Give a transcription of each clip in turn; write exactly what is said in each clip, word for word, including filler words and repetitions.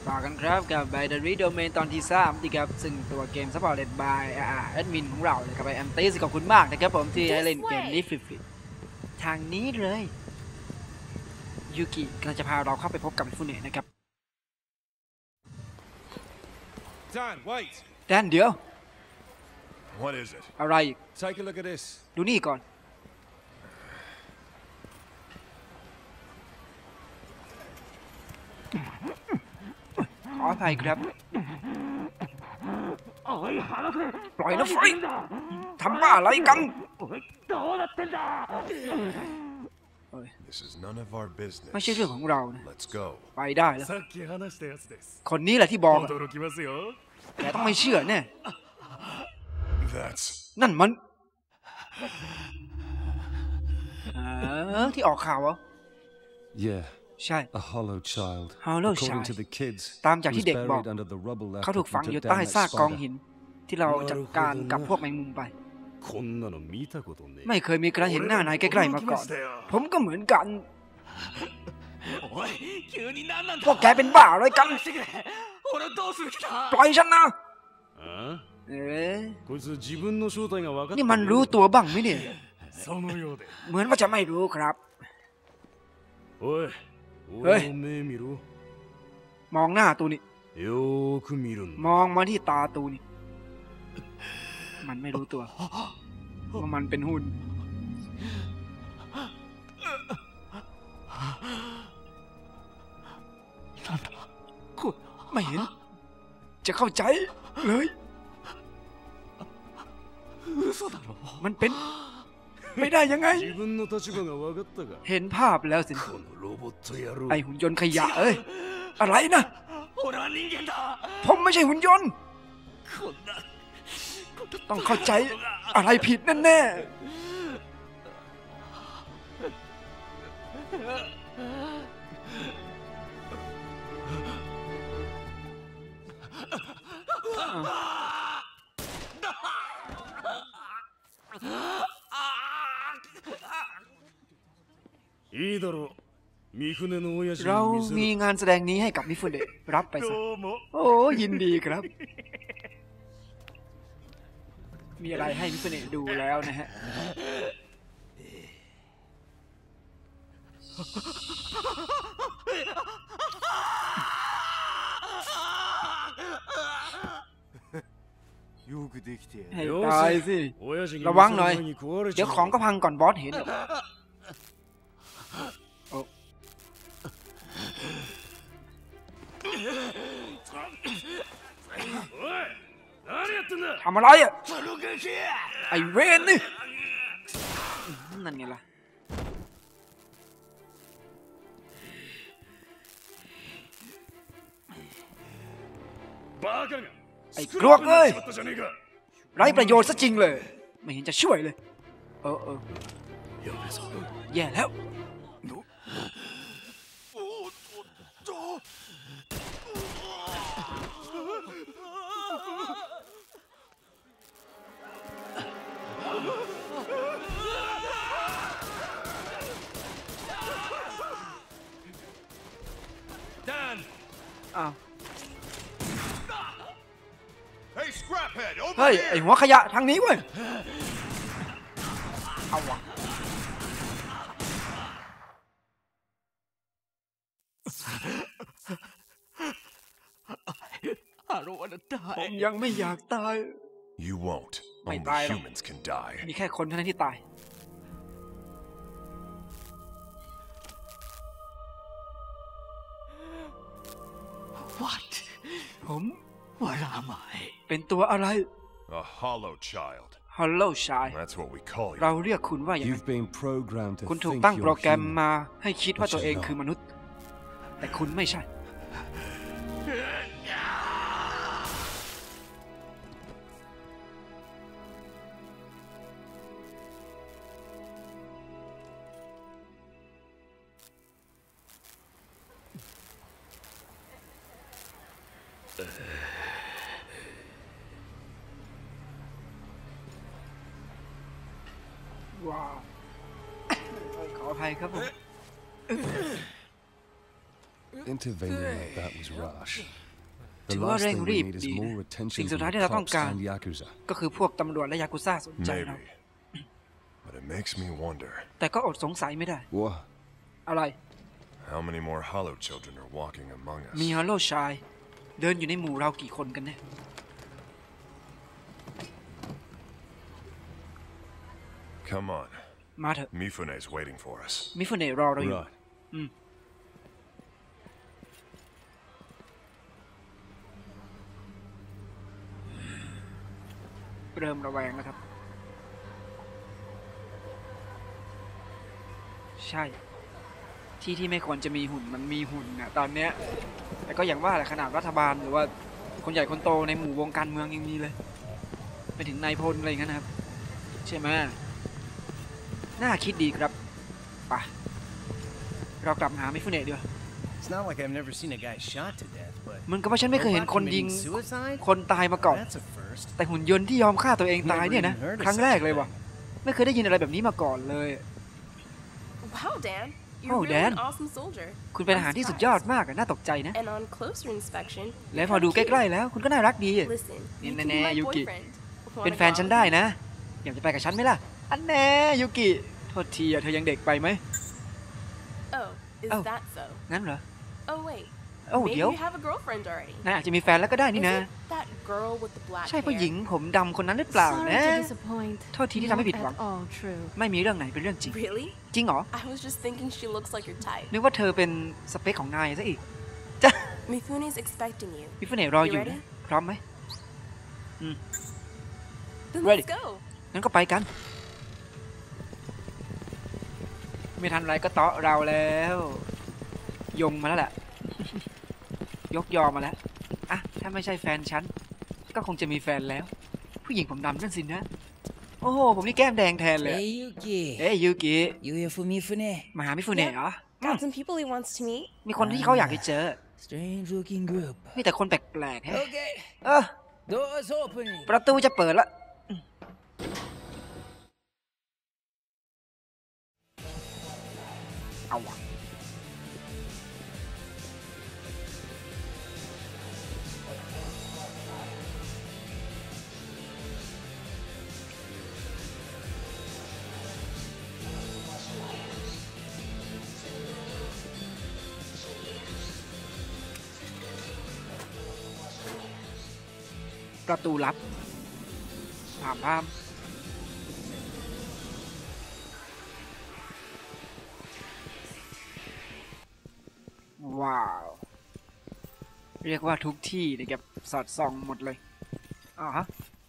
ต่อกันครับกับ Binary Domain ตอนที่สามที่ครับซึ่งตัวเกม Supported by แอดมินของเราเลยครับไอแอมติสขอบคุณมากนะครับผมที่ให้เล่นเกมนี้ฟรีๆทางนี้เลยยูกิกำลังจะพาเราเข้าไปพบกับฟูเนะนะครับ Dan, wait. แดนเดี๋ยว What is it? อะไร Take a look at this. ดูนี่ก่อนขออภัยครับปล่อยนะไฟทำบ้าอะไรกัน This is none of our business. ไม่ใช่เรื่องของเรานะ Let's go. ไปได้แล้วคนนี้แหละที่บอกแกต้องไม่เชื่อแน่ That's นั่นมันที่ออกข่าวเหรอ Yeah. ใช่ A hollow child. Hollow According child to the kids, ตามจากที่เด็กบอก buried under the rubble เขา after ถูกฝัง we อยู่ took ใต้ down that ซากกอง spider. หินที่เราจัดการกับพวกแมงมุมไปไม่เคยมีการเห็นหน้านายใกล้ๆมาก่อนผมก็เหมือนกันพวกแกเป็นบ้าอะไรกันปล่อยฉันนะเอ๊ะนี่มันรู้ตัวบ้างไหมเนี่ยเหมือนว่าจะไม่รู้ครับเฮ้ยมองหน้าตูนี่มองมาที่ตาตูนี่มันไม่รู้ตัวว่ามันเป็นหุ่นไม่เห็นจะเข้าใจเลยมันเป็นไม่ได้ยังไงเห็นภาพแล้วสิไอหุ่นยนต์ขยะเอ้ยอะไรนะผมไม่ใช่หุ่นยนต์ต้องเข้าใจอะไรผิดแน่ๆเรามีงานแสดงนี้ให้กับมิฟุเนะรับไปซะโอ้ยินดีครับมีอะไรให้มิฟุเนะดูแล้วนะฮะให้ตายสิระวังหน่อยเดี๋ยวของก็พังก่อนบอสเห็นทำอะไรอ่ะไอเวนนี่นั่นไงล่ะไอ้กรวกเอ้ยไร้ประโยชน์ซะจริงเลยไม่เห็นจะช่วยเลยเออเออแย่แล้วอ้าวเฮ้ยไอหัวขยะทางนี้เว้ยเอาวะผมยังไม่อยากตาย You won't. Only humans can die. มีแค่คนเท่านั้นที่ตาย What ผมเป็นเป็นตัวอะไร A hollow child. Hollow Child That's what we call you. เราเรียกคุณว่าอย่างนั้นคุณถูกตั้งโปรแกรมมาให้คิดว่าตัวเองคือมนุษย์แต่คุณไม่ใช่ว้าวขออภัยครับผม Intervening like that was rash. ถื The อว่า last เร่ง thing รี we บ need is ดี more นะ attention สิ่งสุด from ท้าย the ที่เราต้อง cops การ and Yakuza. ก็คือพวกตำรวจและยากุซ่าสนใจ Maybe. เรา But it makes me wonder แต่ก็อดสงสัยไม่ได้ What? อะไร how many more Hollow children are walking among us. มีฮาโลชายเดินอยู่ในหมู่เรากี่คนกันแน่ Come on. มาเถอะ Mifune's waiting for us. มิฟุเนะรอเราอยู่ Right. อืมเริ่มระแวงแล้วครับ ใช่ ที่ที่ไม่ควรจะมีหุ่นมันมีหุ่นนะตอนเนี้ยแต่ก็อย่างว่าแหละขนาดรัฐบาลหรือว่าคนใหญ่คนโตในหมู่วงการเมืองยังมีเลยไปถึงนายพลอะไรอย่างนั้นนะครับใช่ไหมน่าคิดดีครับไปเรากลับมาหามิฟุเนะดีกว่า It's not like I've never seen a guy shot to death, but มันก็ว่าฉันไม่เคยเห็นคนยิง committing suicide? คนตายมาก่อน That's a first. แต่หุ่นยนต์ที่ยอมฆ่าตัวเองตายเนี่ยนะ ครั้งแรกเลยว่ะไม่เคยได้ยินอะไรแบบนี้มาก่อนเลย Wow, Dan. You're Oh, really Dan. an awesome soldier. คุณเป็นทหารที่สุดยอดมากอะน่าตกใจนะ And on closer inspection, และพอดูใกล้ๆแล้วคุณก็น่ารักดี listen, you Nè, can nè, be my Yuki. boyfriend. เป็น Wanna แฟน go ฉัน out ได้ with me? นะอยากจะไปกับฉันไหมล่ะ อันแน่ยูกิโทษทีอะเธอยังเด็กไปไหม Oh, is Oh. that so? งั้นเหรอ Oh, wait. โอ้ Maybe เดี๋ยว you have a girlfriend already. นายอาจจะมีแฟนแล้วก็ได้นี่ Is นะ it that girl with the black ใช่ผู้หญิง hair? ผมดำคนนั้นหรือเปล่า Sorry นะ to disappoint. โทษทีที่ทำให้ผิดหวัง Not at all true. ไม่มีเรื่องไหนเป็นเรื่องจริง Really? จริงเหรอ I was just thinking she looks like your type. นึกว่าเธอเป็นสเปคของนายซะอีกจ้ะ Mifune's expecting you. มิฟุเนะรออยู่ You นะ ready? พร้อมไหม Then Ready. let's go. งั้นก็ไปกัน ไม่ทันไรก็เตาะเราแล้ว ยงมาแล้วแหละ ยกยอมาแล้วอ่ะถ้าไม่ใช่แฟนฉันก็คงจะมีแฟนแล้ว ผู้หญิงผมดำนั่นสินะ โอ้โหผมนี่แก้มแดงแทนเลย Hey Yuki, เอ้ยยูกิ you here for Mifune? มาหามิฟุเนะเหรอ Got some people he wants to meet. มีคนที่เขาอยากให้เจอ Strange looking group. มีแต่คนแปลกๆแฮะ Okay, เออ doors opening. ประตูจะเปิดละเอาวะประตูลับพามพามว้าว เรียกว่าทุกที่นะครับสอดส่องหมดเลยอ๋อฮะ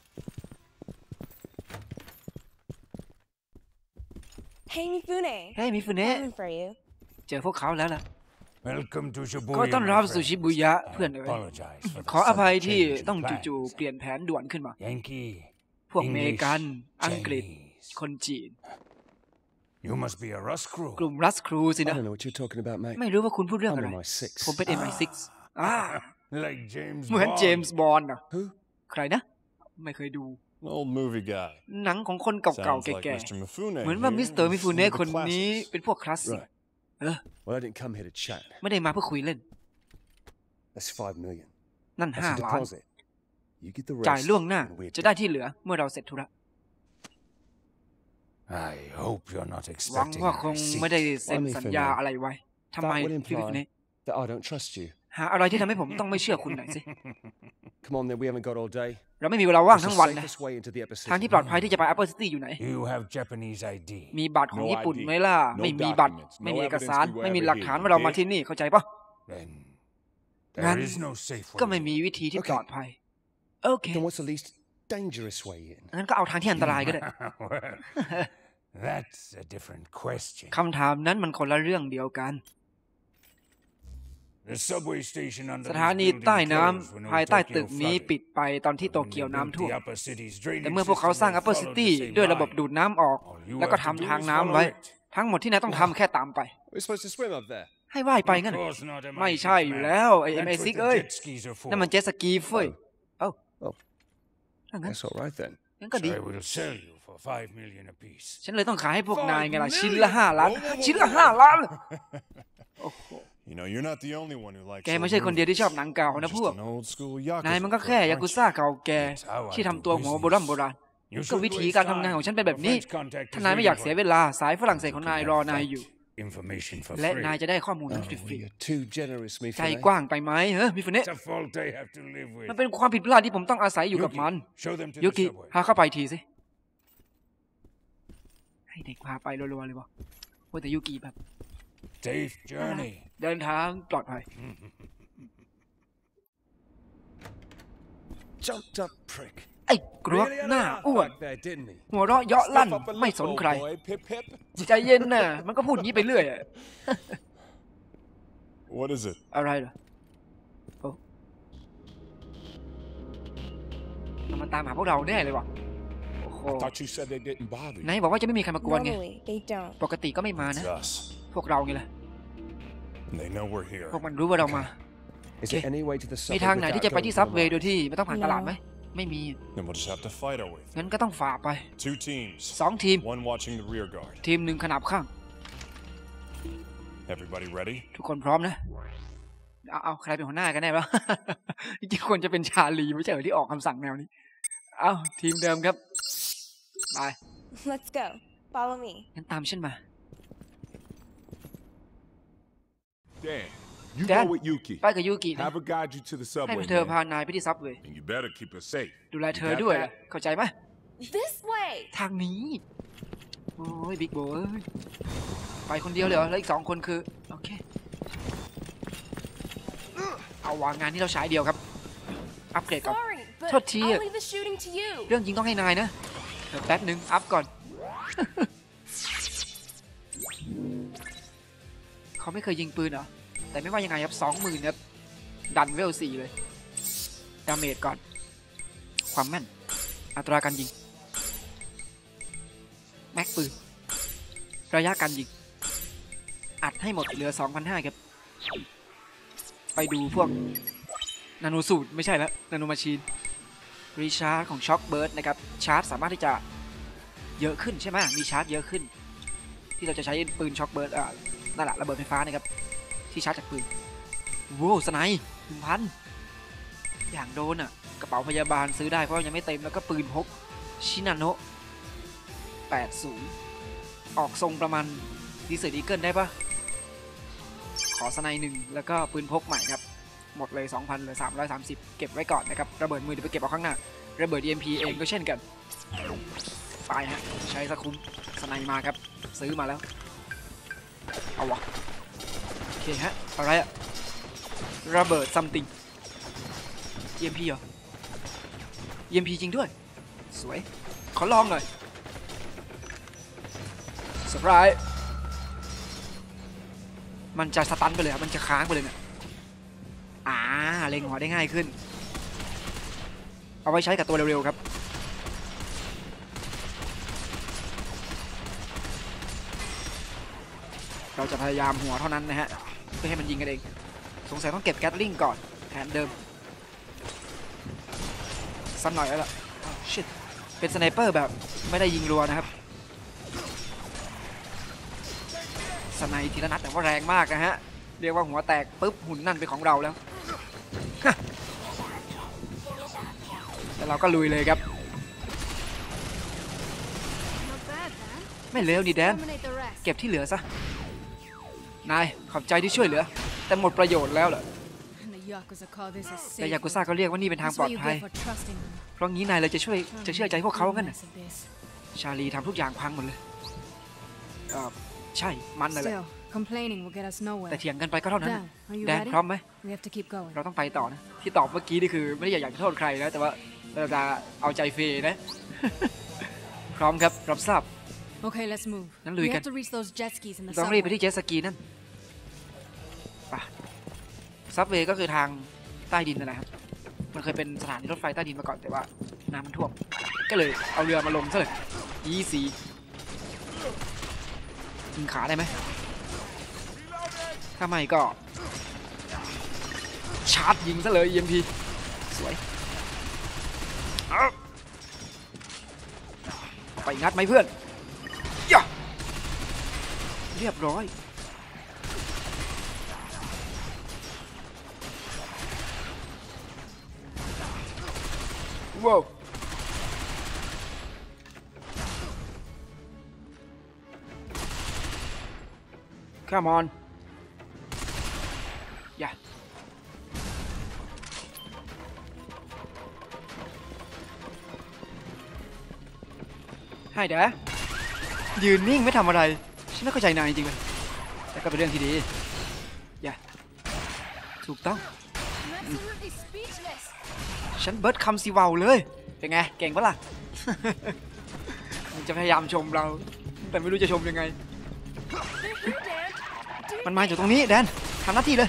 Hey, Mifune. เฮ้ยมิฟุเนะ Coming for you. เจอพวกเขาแล้วล่ะ Welcome to ก็ Shibuya. ต้อน my รับสู่ friend. ชิบุยะเพื่อนเอ๋ย Apologize for the ขออภัย sudden ที่ change in ต้อง plans. จู่ๆเปลี่ยนแผนด่วนขึ้นมา Yankee, พวกอเมริกัน English, อังกฤษ Chinese. คนจีน You must be a Rust crew. กลุ่มรัสครูสิ I นะ don't know what you're talking about, mate. ไม่รู้ว่าคุณพูดเรื่อง I'm อะไร in my six. ผมเป็น เอ็ม ไอ ซิกซ์ อ่า Like James เหมือน Bond. เจมส์บอนด์อ่ะ Who? ใครนะ ไม่เคยดู An old movie guy. หนังของคนเก่า Sounds ๆ like แก่ Mister Mifune ๆ เหมือนว่า here มิสเตอร์ is มิฟู one เน่ of the คนนี้ classics. เป็นพวกคลาสสิก Right. เออ Well, I didn't come here to chat. ไม่ได้มาเพื่อคุยเล่น That's five million. นั่น That's ห้า a ล้าน deposit. You get the จ่าย rest. ล่วงหน้า and we're จะได้ที่เหลือเมื่อเราเสร็จธุระ I hope you're not หวัง expecting ว่า a คงไม่ได้ receipt. เซ็นสัญญาอะไรไว้ทำไม That would พี่มิฟูเน่ imply that I don't trust you. หาอะไรที่ทำให้ผมต้องไม่เชื่อคุณหน่อยสิ Come on, then. We haven't got all day. เราไม่มีเวลาว่าง What's ทั้ the งวันนะ safest way into the Upper ทางที่ City? ปลอดภัยที่จะไป Upper City อยู่ไหน You have Japanese I D. มีบัตรของ No ญี่ปุ่น I D ไหมล่ะ No ไม่มีบัตร documents. No ไม่มีเอก evidence สาร we were ไม่มี ever หลัก here, ฐานว่าเรา okay? มาที่นี่เข้าใจปะ Then งั้น there is no safe ก็ way. ไม่มีวิธีที่ปลอดภัย โอเค Then what's the least dangerous way in? งั้นก็เอาทางที่อันตรายก็ได้ Well, that's a different question. คำถามนั้นมันคนละเรื่องเดียวกัน The subway station under ส this ถานี building ใต้น้ำ closed when ภายใต้ Tokyo ตึกนี้ flooded. ปิดไปตอนที่โต When เกียว they น้ำ built ท่ว the ม upper city's แต่ drainage เมื่อพวกเขาสร้าง system, Upper they followed City the same ด้วยระบบ line. ดูดน้ำออก All you แล้วก็ have to ทำ do ทาง is น้ำ follow ไว้ it. ทั้งหมดที่นายต้องทำแค่ตามไป We're supposed to swim up there. ให้ว่ายไปงั้น Of เหรอ course not, am I ไม่ใช่อยู่แล้วไอ้ That's เอ็ม ไอ what ซิก the เอ้ย jet skis are for. นั่นมันเจ็ตสกีเฟ้ยเอ้า Oh, ถ้างั้น that's all right then. งั้นก็ So ดี I will sell you for five million apiece. ฉันเลยต้องขายให้พวกนายไงล่ะ Five ชิ้นละ million? ห้าล้าน Whoa, whoa, whoa, ชิ้นละ whoa. ห้าล้านโอ้โห You know, you're not the only one who likes แกไม่ใช่คนเดียวที่ชอบหนังเก่านะพวก Just an old school นาย yakuza มันก็แค่ยา crook, กุ aren't ซ่า you? เก่าแก่ที่ทำตัวหัวโบราณโบราณ You ก็ shouldn't วิธี waste การทำงาน time. ของฉันเป็นแบบนี้ French contact ถ้า is นายไม่อยาก waiting เสีย for เว you. ลาสายฝรั่งเศสของนายรอนายอยู่ Information for และ free. นายจะได้ข้อมูลนั้นฟ Oh, รี you're too generous, ๆ me ใจ Funny. กว้างไปไหมเฮ้ยมิฟุเนะ It's a fault I have to live with. มันเป็นความผิดพลาดที่ผมต้องอาศัยอยู่กับมัน Show them to ยู the กิ subway. พาเข้าไปทีสิให้เด็กพาไปรัวๆเลยวะว่าแต่ยูกิแบบ Safe journey. เดินทางปลอดภัย Jumped up prick. ไอ้กรวก Really had หน้า enough อ้วน back there, didn't he? หัวเราะเยาะลั่น Stuff up a ไม่ lip, สน old ใคร boy. Pip pip. ใจเย็นน่ะมันก็พูดอย่างนี้ไปเรื่อยอะ What is it? อะไรเหรอโอ้มันตามหาพวกเราแน่เลยวะโอ้โห Thought you said they didn't bother ไหน you. บอกว่าจะไม่มีใครมากวนไง Normally, they don't. ปกติก็ไม่มานะ It's us. พวกเราไงล่ะ And they know we're here. พวกมันรู้ว่าเรามา Is Okay. there any way to the มี subway ทางไหนที่ without จะไป going ที่ to the ซับเวย์ mall? โดยที่ไม่ต้องผ่านตลาดไหมไม่มี Then we'll just have to fight our way through. งั้นก็ต้องฝ่าไป Two teams. สองทีม One watching the rear guard. ทีมหนึ่งขนาบข้าง Everybody ready? ทุกคนพร้อมนะ เอาเอาใครเป็นหัวหน้ากันแน่วะ จริงๆควรจะเป็นชาลีไม่ใช่เหรอที่ออกคำสั่งแนวนี้ เอาทีมเดิมครับไป Let's go. Follow me. งั้นตามฉันมา Dan, you Dan. go with Yuki. ไปกับยูกินะ Have her guide you to the ให้ subway. เธอ man. พานายไปที่ซับเวย์ And you better keep her safe. ดูแล You เธอ got ด้วย that? เข้าใจไหม This way. ทางนี้ โอ้ยบิ๊กโบเอ้ยไปคนเดียวเลยเหรอแล้วอีกสองคนคือโอเคเอาวางงานที่เราใช้เดียวครับอัปเกรดก่อน Sorry, but Thôi thì- I'll leave the shooting to you. เรื่องยิงต้องให้นายนะเดี๋ยวแป๊บหนึ่งอัพก่อน เขาไม่เคยยิงปืนเหรอแต่ไม่ว่ายังไงครับสองหมื่นครับดันเวลสี่เลยดาเมจก่อนความแม่นอัตราการยิงแม็กปืนระยะการยิงอัดให้หมดเหลือ สองพันห้าร้อย ครับไปดูพวกนาโนสูตรไม่ใช่แล้วนาโนมาชีนรีชาร์จของช็อคเบิร์ดนะครับชาร์จสามารถที่จะเยอะขึ้นใช่ไหมมีชาร์จเยอะขึ้น ที่เราจะใช้ปืนช็อคเบิร์ดอ่านั่นแหละระเบิดไฟฟ้านะครับที่ชาร์จจากปืนโว้สไนป์หนึ่งพันอย่างโดนอ่ะกระเป๋าพยาบาลซื้อได้เพราะยังไม่เต็มแล้วก็ปืนพกชินาโนะแปดสิบออกทรงประมาณดีเซอร์ดีเกิลได้ปะขอสไนป์หนึ่งแล้วก็ปืนพกใหม่ครับหมดเลย สองพันเหลือสามร้อยสามสิบเก็บไว้ก่อนนะครับระเบิดมือเดี๋ยวไปเก็บเอาข้างหน้าระเบิด อี เอ็ม พี เองก็เช่นกันไปฮะใช้สคุ้มสไนป์มาครับซื้อมาแล้วเอาวะโอเคฮะอะไรอะระเบิดซัมติง อี เอ็ม พี เหรอ อี เอ็ม พี จริงด้วยสวยขอลองหน่อยเซอร์ไพรส์มันจะสตันไปเลยครับมันจะค้างไปเลยเนี่ยอ่าเล็งหัวได้ง่ายขึ้นเอาไว้ใช้กับตัวเร็วๆครับเราจะพยายามหัวเท่านั้นนะฮะเพื่อให้มันยิงกันเองสงสัยต้องเก็บแกตลิงก่อนแผนเดิมสั้นหน่อยแล้วล่ะชิตเป็นสไนเปอร์แบบไม่ได้ยิงรัวนะครับสไนทีละนัดแต่ว่าแรงมากนะฮะเรียกว่าหัวแตกปุ๊บหุ่นนั่นเป็นของเราแล้วแล้วเราก็ลุยเลยครับไม่เลวนี่แดนเก็บที่เหลือซะนายขอบใจที่ช่วยเหลือแต่หมดประโยชน์แล้วเหรอแต่ยากุซ่าก็เรียกว่านี่เป็นทางปลอดภัยเพราะงี้นายเลยจะช่วยจะเชื่อใจพวกเขากันนะชาลีทำทุกอย่างพังหมดเลยเออใช่มันนั่นแหละแต่เถียงกันไปก็เท่านั้นแดนพร้อมไหมเราต้องไปต่อนะที่ตอบเมื่อกี้นี่คือไม่ได้อยากจะโทษใครนะแต่ว่าเราจะเอาใจเฟย์นะ พร้อมครับรับทราบงั้นลุยกันต้องรีบไปที่เจ็ตสกีนั่นไปซับเวย์ก็คือทางใต้ดินนั่นแหละครับมันเคยเป็นสถานีรถไฟใต้ดินมาก่อนแต่ว่าน้ำมันท่วมก็เลยเอาเรือมาลงซะเลยอีซียิงขาได้ไหมถ้าไม่ก็ชาร์จยิงซะเลย อี เอ็ม พี สวยไปงัดไหมเพื่อนย่าเรียบร้อยว้าวCome on อย่าให้เด้อยืนนิ่งไม่ทำอะไรฉันไม่เข้าใจนายจริงๆเลยแต่ก็เป็นเรื่องที่ดีอย่าถูกต้อง Absolutely speechless. ฉันเบิร์ดคำสีวาวเลยเป็นไงเก่งปะล่ะ มันจะพยายามชมเราแต่ไม่รู้จะชมยังไง They're here, Dan. Do มันมาจากตรงนี้แดนทำหน้าที่เลย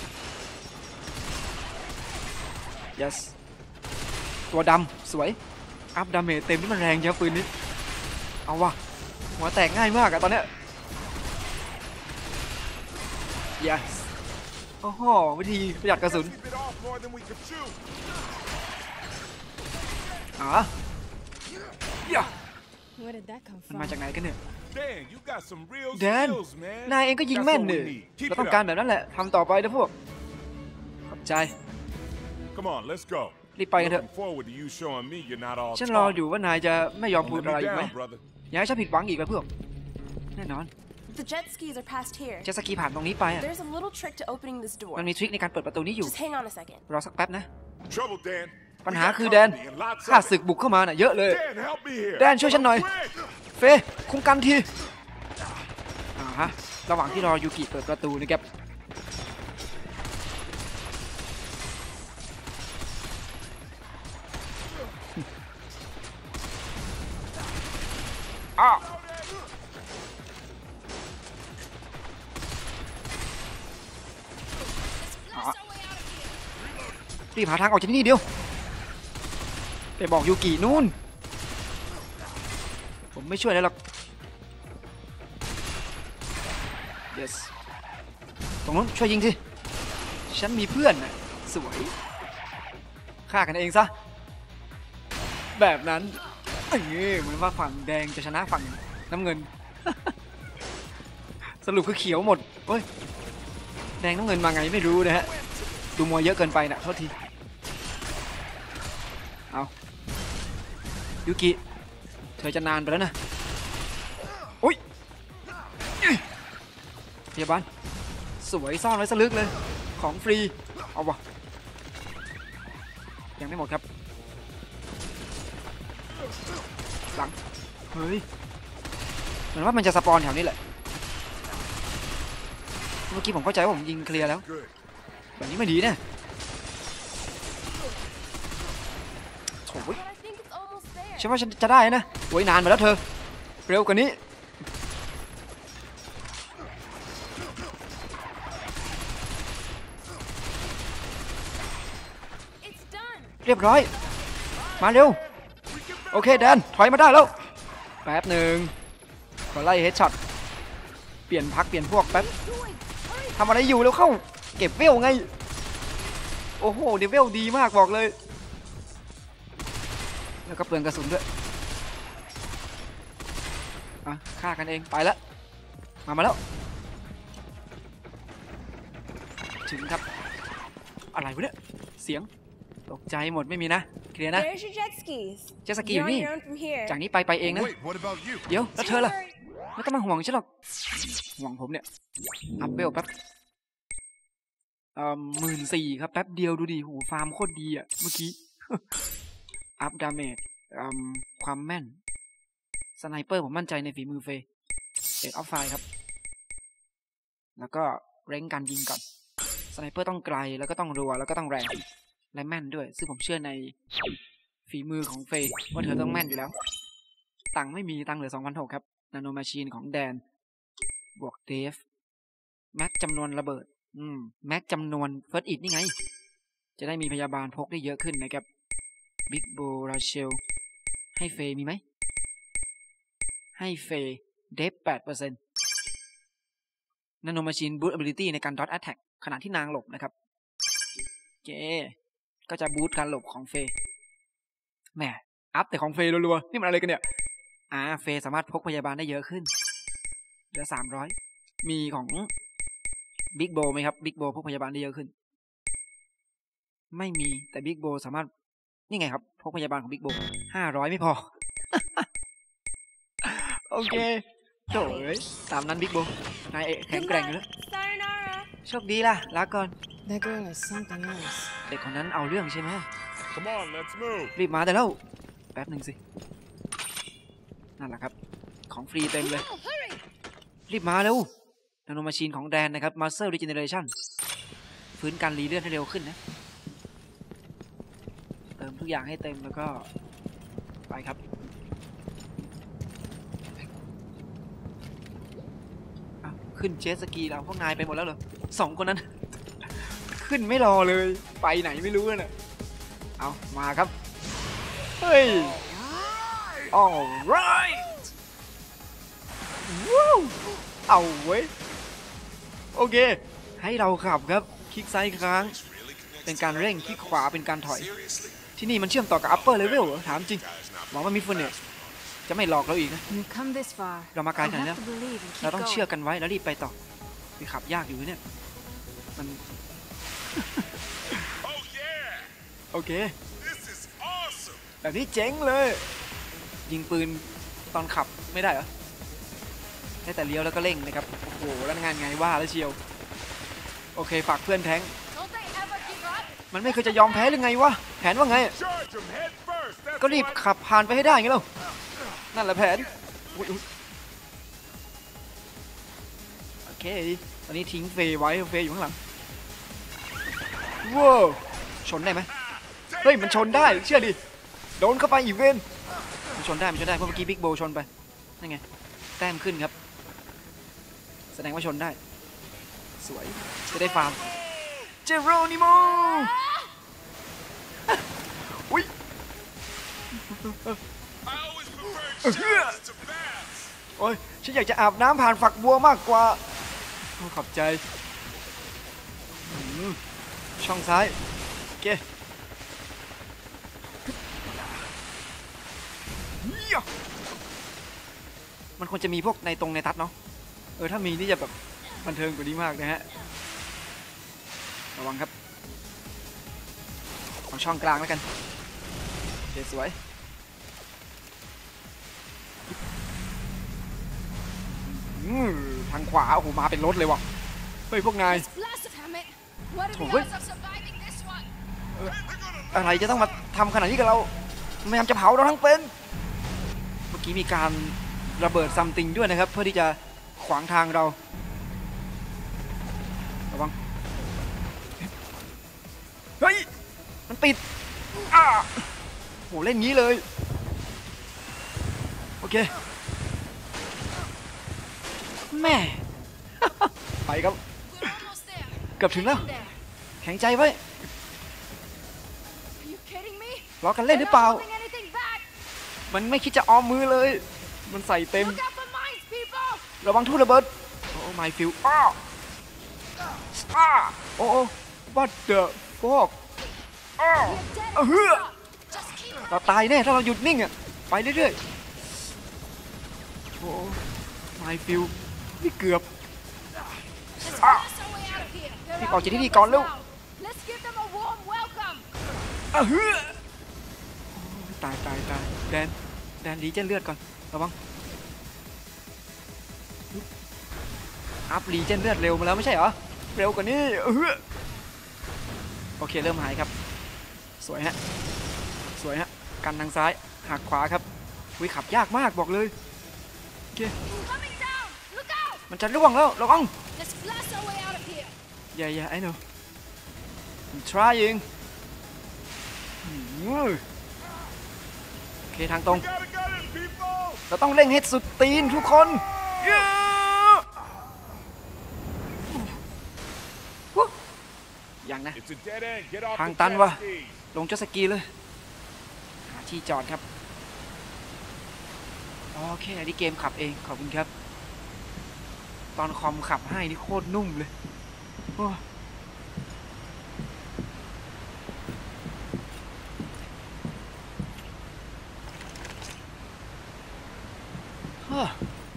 yes ตัวดำสวยอัพดาเมจเต็มที่มันแรงเยอะปืนนี้เอาวะหัวแตกง่ายมากอะตอนเนี้ย yes โอ้โหวิธีประหยัดกระสุน He bit off more than we could chew. อ๋ออย่า Where did that come มันมาจากไหนกันเนี่ย Dan, you got some real แดน skills, man. นายเองก็ยิง That's แม่น what we เนี่ย need. Keep เรา it ต้องการ up. แบบนั้นแหละทำต่อไปนะพวกขอบใจ Come on, let's go. รีบไปกันเถอะ Looking forward to you showing me you're not all ฉันรอ talk. อยู่ว่านายจะไม่ยอมพูด Don't อะไร let อี me กไหม down, brother. อย่าให้ฉันผิดหวังอีกนะพวกแน่นอน The jet skis are past here. เจ็ตสกีผ่านตรงนี้ไปอะ There's a little trick to opening this door. มันมีทริคในการเปิดประตูนี้อยู่ Just hang on a second. รอสักแป๊บนะ Trouble, Dan. ปัญ We หา got คือแดน company and lots ข้า of ศึก it. บุกเข้ามาน่ะเยอะเลย Dan, help me here. แดนช่วยฉันหน่อย Quick. เฟคุ้มกันทีอ่าฮะระหว่างที่รอยูกิเปิดประตูนะครับอ้าวรีบหาทางออกจากที่นี่เดียวไปบอกยูกินู่นผมไม่ช่วยแล้วหรอก yes ตรงนู้นช่วยยิงสิฉันมีเพื่อนน่ะสวยฆ่ากันเองซะแบบนั้นเอ้ยเหมือนว่าฝั่งแดงจะชนะฝั่งน้ำเงิน สรุปคือเขียวหมดเฮ้ยแดงน้ำเงินมาไงไม่รู้นะฮะดูมวยเยอะเกินไปนะโทษทีเอายูกิเธอจะนานไปแล้วนะอุ้ยพยาบาลสวยซ่อนไว้ซะลึกเลยของฟรีเอาวะยังไม่หมดครับหลังเฮ้ยเหมือนว่ามันจะสปอนแถวนี้แหละเมื่อกี้ผมเข้าใจว่าผมยิงเคลียร์แล้วแบบนี้ไม่ดีนะโถ่ But I think it's almost there. ฉันว่าฉันจะได้นะโอ้ยนานไปแล้วเธอเร็วกว่านี้เรียบร้อยมาเร็วโอเคแดนถอยมาได้แล้วแป๊บหนึ่งขอไล่เฮดช็อตเปลี่ยนพักเปลี่ยนพวกแป๊บทำอะไรอยู่เร็วเข้าเก็บเวลไงโอ้โหเดเวลดีมากบอกเลยแล้วก็เปลืองกระสุนด้วยอ่ะฆ่ากันเองไปแล้วมามาแล้วถึงครับอะไรวะเนี่ยเสียงตกใจหมดไม่มีนะเคลียร์นะ There's your jet skis. เจ็ตสกีอยู่ You're on นี่ your own from here. จากนี้ไปไปเองนะ Wait, what about you? เดี๋ยวแล้วเธอล่ะ Don't worry. ไม่ต้องมาห่วงฉันหรอกห่วงผมเนี่ยอัพเวลแป๊บเอ่อหมื่นสี่ครับแป๊บเดียวดูดิโหฟาร์มโคตรดีอ่ะเมื่อกี้ อัพดาเมจอืมความแม่นสไนเปอร์ผมมั่นใจในฝีมือเฟย์เอกออฟไฟครับแล้วก็เร่งการยิงก่อนสไนเปอร์ต้องไกลแล้วก็ต้องรัวแล้วก็ต้องแรงและแม่นด้วยซึ่งผมเชื่อในฝีมือของเฟย์ว่าเธอต้องแม่นอยู่แล้วตังค์ไม่มีตังค์เหลือ สองพันหกร้อย ครับนาโนมาชีนของแดนบวกเดฟแม็กจำนวนระเบิดอืมแม็กจำนวนเฟิร์สอิดนี่ไงจะได้มีพยาบาลพกได้เยอะขึ้นนะครับบิ๊กโบราเชลให้เฟย์มีไหมให้เฟย์เดฟ แปดเปอร์เซ็นต์ นาโนมาชีนบูสต์ ability ในการดอทแอทแทกขณะที่นางหลบนะครับโอเคก็จะบูสต์การหลบของเฟย์แหมอัพแต่ของเฟย์รัวๆนี่มันอะไรกันเนี่ยอ่าเฟย์สามารถพกพยาบาลได้เยอะขึ้นเหลือสามร้อยมีของบิ๊กโบไหมครับบิ๊กโบพกพยาบาลได้เยอะขึ้นไม่มีแต่บิ๊กโบสามารถนี่ไงครับพกพยาบาลของบิ๊กโบห้าร้อยไม่พอ โอเคโถ่เอ้ยตามนั้นบิ๊กโบนายแข็งแกร่งอยู่แล้ว Sayonara. โชคดีล่ะลาก่อน That girl is something else. เด็กคนนั้นเอาเรื่องใช่ไหม Come on, let's move. รีบมาแต่แล้วแป๊บหนึ่งสินั่นแหละครับของฟรีเต็มเลยรีบมาเร็วนาโนมาชีนของแดนนะครับ Muscle Regeneration ฟื้นการรีเลือดให้เร็วขึ้นนะเติมทุกอย่างให้เต็มแล้วก็ไปครับขึ้นเจ็ตสกีเราพวกนายไปหมดแล้วเหรอสองคนนั้น ขึ้นไม่รอเลยไปไหนไม่รู้น่ะเอามาครับเฮ้ย alright ว้าวเอาเว้ยโอเคให้เราขับครับคลิกซ้ายค้างเป็นการเร่งคลิกขวาเป็นการถอยที่นี่มันเชื่อมต่อกับ upper level เหรอถามจริงหวังว่ามิฟเฟอร์เนี่ยจะไม่หลอกเราอีกนะ You've come this far. เรามาไกลขนาดนี้แล้ว You have to believe and keep เราต้องเชื่อ going. กันไว้แล้วรีบไปต่อไปขับยากอยู่เนี่ยมัน Oh yeah! โอเค This is awesome! แบบนี้เจ๋งเลยยิงปืนตอนขับไม่ได้เหรอแค่แต่เลี้ยวแล้วก็เร่งนะครับโอ้โหแล้วงานไงว่าแล้วเชียวโอเคฝากเพื่อนแทง Don't they ever give up? มันไม่เคยจะยอมแพ้หรือไงวะแผนว่าไง Charge him head first! That's ก็รีบ what- ขับผ่านไปให้ได้ไงเล่านั่นแหละแผนอุ๊ยอุ๊ยโอเคตอนนี้ทิ้งเฟย์ไว้เฟย์อยู่ข้างหลังว้าวชนได้ไหมเฮ้ยมันชนได้เชื่อดิโดนเข้าไปอีกเวนมันชนได้มันชนได้เพราะเมื่อกี้บิ๊กโบชนไปนั่นไงแต้มขึ้นครับแสดงว่าชนได้สวยจะได้ฟาร์มเจโรนิโมอุ้ย I always preferred showers to baths! โอ้ยฉันอยากจะอาบน้ำผ่านฝักบัวมากกว่าโอ้ขอบใจอืมช่องซ้ายโอเคมันควรจะมีพวกในตรงในทัดเนาะเออถ้ามีนี่จะแบบบันเทิงกว่านี้มากนะฮะระวังครับเอาช่องกลางแล้วกันเดี๋ยวสวยอืมทางขวาโอ้โหมาเป็นรถเลยว่ะเฮ้ยพวกนาย Blast of Hammett. What are Thôi the với- odds of surviving this one? อะไรจะต้องมาทำขนาดนี้กับเราพยายามจะเผาเราทั้งเป็นเมื่อกี้มีการระเบิดซัมติงด้วยนะครับเพื่อที่จะขวางทางเราระวังเฮ้ยมันปิดอ้าโหเล่นงี้เลยโอเคแม่ ไปครับ We're almost there. เกือบถึงแล้ว Hang in there. แข็งใจไว้ Are you kidding me? ล้อกันเล่นหรือเปล่า They're not holding anything back. มันไม่คิดจะออมมือเลย มันใส่เต็ม Look out for mines, people. ระวังทุ่นระเบิด โอ้ไม่ฟิวอ้าวอ้าโอ้โอ้ what the fuck อ้าว You're dead. เออเฮ้อ Just keep เราตายแน่ถ้าเราหยุดนิ่งอ่ะ ไปเรื่อยๆ โอ้ไม่ฟิวนี่เกือบ Let's blast our way out of here. They're รีบออก out จากที่ here นี่ก่อน as เร็ว well. Let's give them a warm welcome. เออเฮ้อโอ้ตายตายตายแดน แดนดีเจนเลือดก่อน ระวัง อัพรีเจนเลือดเร็วมาแล้วไม่ใช่เหรอ เร็วกว่านี้เออโอเคเริ่มหายครับ สวยฮะ สวยฮะ กันทางซ้ายหักขวาครับวิขับยากมากบอกเลยโอเค Coming down. Look out. มันจะร่วงแล้วระวัง Let's blast our way out of here. อย่าอย่าไอ้หนู I'm trying อืมโอเคทางตรง Gotta get it, people! เราต้องเร่งให้สุดตีนทุกคนเย้ฮู้ยังนะ It's a dead end. Get off ทาง the ตัน jet ว่ะ skis. ลงเจ็ตสกีเลยหาที่จอดครับโอเคอันนี้เกมขับเองขอบคุณครับ ตอนคอมขับให้นี่โคตรนุ่มเลยโอ้ฮ่า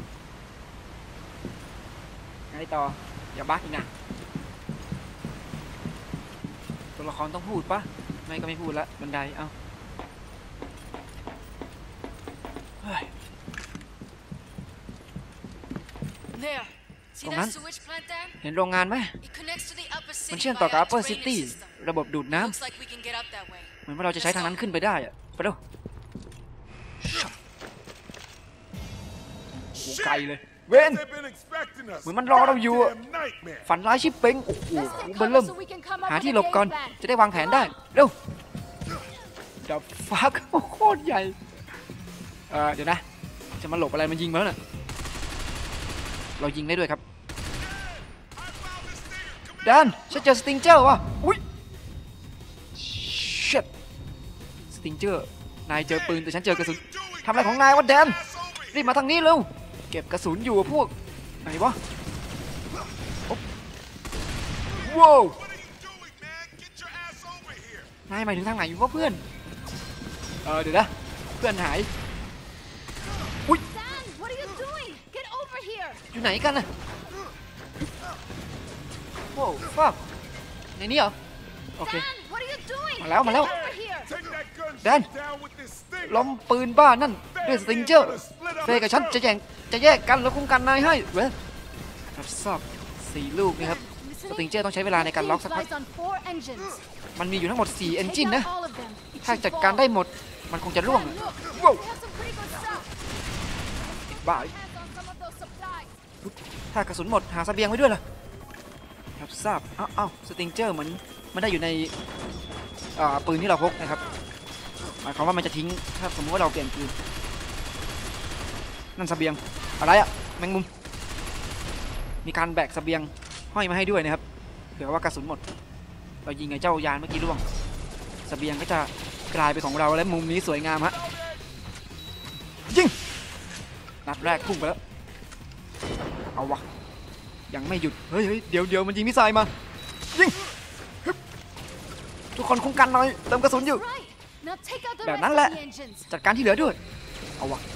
ไงต่ออย่าบักอีกนะตัวละครต้องพูดปะไม่ก็ไม่พูดละบันไดเอ้า There. See Còn that hắn. sewage plant there? เห็นโรงงานไหม It connects to the upper มัน city เชื่อมต่อ via กับ a Upper drainage City system. ระบบดูดน้ Looks like we can get up that way. ำเหมือนว่าเราจะใช้ทางนั้นขึ้นไปได้อะไปดูโอ้ไกลเลยเวน They've been expecting us. เหมือนมันรอเราอยู่อะ Goddamn nightmare. ฝันร้ายชิบเป้งโอ้โห Let's take เบิ่มเริ่ม cover so we can come up หา with ที่ a หลบก่อน game plan. จะได้วางแผนได้เร็วเดี๋ยวฟักโคตรใหญ่เออเดี๋ยวนะจะมาหลบอะไรมันยิงมาแล้วน่ะเรายิงได้ด้วยครับแดนฉันเจอสติงเจอร์ว่ะอุ้ยชิตสติงเจอร์นายเจอปืนแต่ฉันเจอกระสุนทำอะไรของนายวะแดนรีบมาทางนี้เร็วเก็บกระสุนอยู่พวกไหนวะว้าว What are you doing, man? Get your ass over here. นายหมายถึงทางไหนอยู่วะเพื่อนเออเดี๋ยวนะเพื่อนหาย Dan, what are you doing? Get over here. อยู่ไหนกันน่ะโว้วฟักในนี้เหรอโอเค Dan, what are you doing? มาแล้วมาแล้ว Get over here. Take that gun Dan. shit down with this stinger. ล้มปืนบ้านั่นด้วยสติงเจอร์เฟยกับฉันจะแย่งจะแยกกันแล้วคุ้มกันนายให้เว้ยรับทราบสี่ลูกนี่ครับสติงเจอร์ต้องใช้เวลาในการล็อกสักพัก Flies on four engines. มันมีอยู่ทั้งหมดสี่เอนจิน Take นะ out all of them. It ถ้า should จัดการ fall. ได้หมดมันคงจะร่วง Dan, look. ว้าว We have some pretty good stuff. บ้า Hands on some of those supplies. ถ้ากระสุนหมดหาเสบียงไว้ด้วยล่ะรับทราบเอ้าเอ้าสติงเจอร์เหมือนมันได้อยู่ในอ่าปืนที่เราพกนะครับหมายความว่ามันจะทิ้งถ้าสมมติว่าเราเปลี่ยนปืนนั่นเสบียงอะไรอะแมงมุมมีการแบกเสบียงห้อยมาให้ด้วยนะครับเผื่อว่ากระสุนหมดเรายิงไอ้เจ้ายานเมื่อกี้ร่วงเสบียงก็จะกลายเป็นของเราและมุมนี้สวยงามฮะยิงนัดแรกพุ่งไปแล้วเอาวะยังไม่หยุดเฮ้ยเฮ้ยเดี๋ยวเดี๋ยวมันยิงมิสไซล์มายิงฮึบทุกคนคุ้มกันหน่อยเติมกระสุนอยู่ Right. Now take out the แบบ rest นั้น of แหละ the engines. จัดการที่เหลือด้วยเอาวะ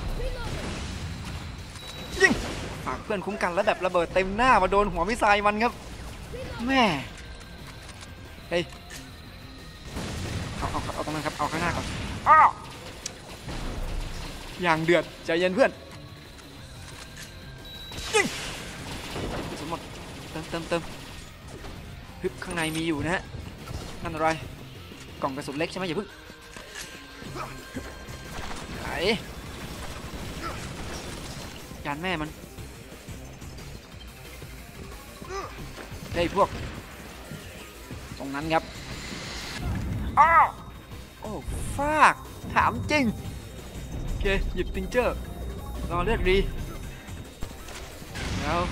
ยิงฝากเพื่อนคุ้มกันแล้วแบบระเบิดเต็มหน้ามาโดนหัวมิสไซล์มันครับแม่เฮ้ยเอาเอาเอาตรงนั้นครับเอาข้างหน้าก่อนอ้าวอย่างเดือดใจเย็นเพื่อนยิงกระสุนหมดเติมเติมเติมฮึบข้างในมีอยู่นะฮะนั่นอะไรกล่องกระสุนเล็กใช่ไหมอย่าเพิ่งไหนยานแม่มันเฮ้ยพวกตรงนั้นครับอ้าวโอ้ฟากถามจริงโอเคหยิบติงเจอร์รอเลือดรีแล้ว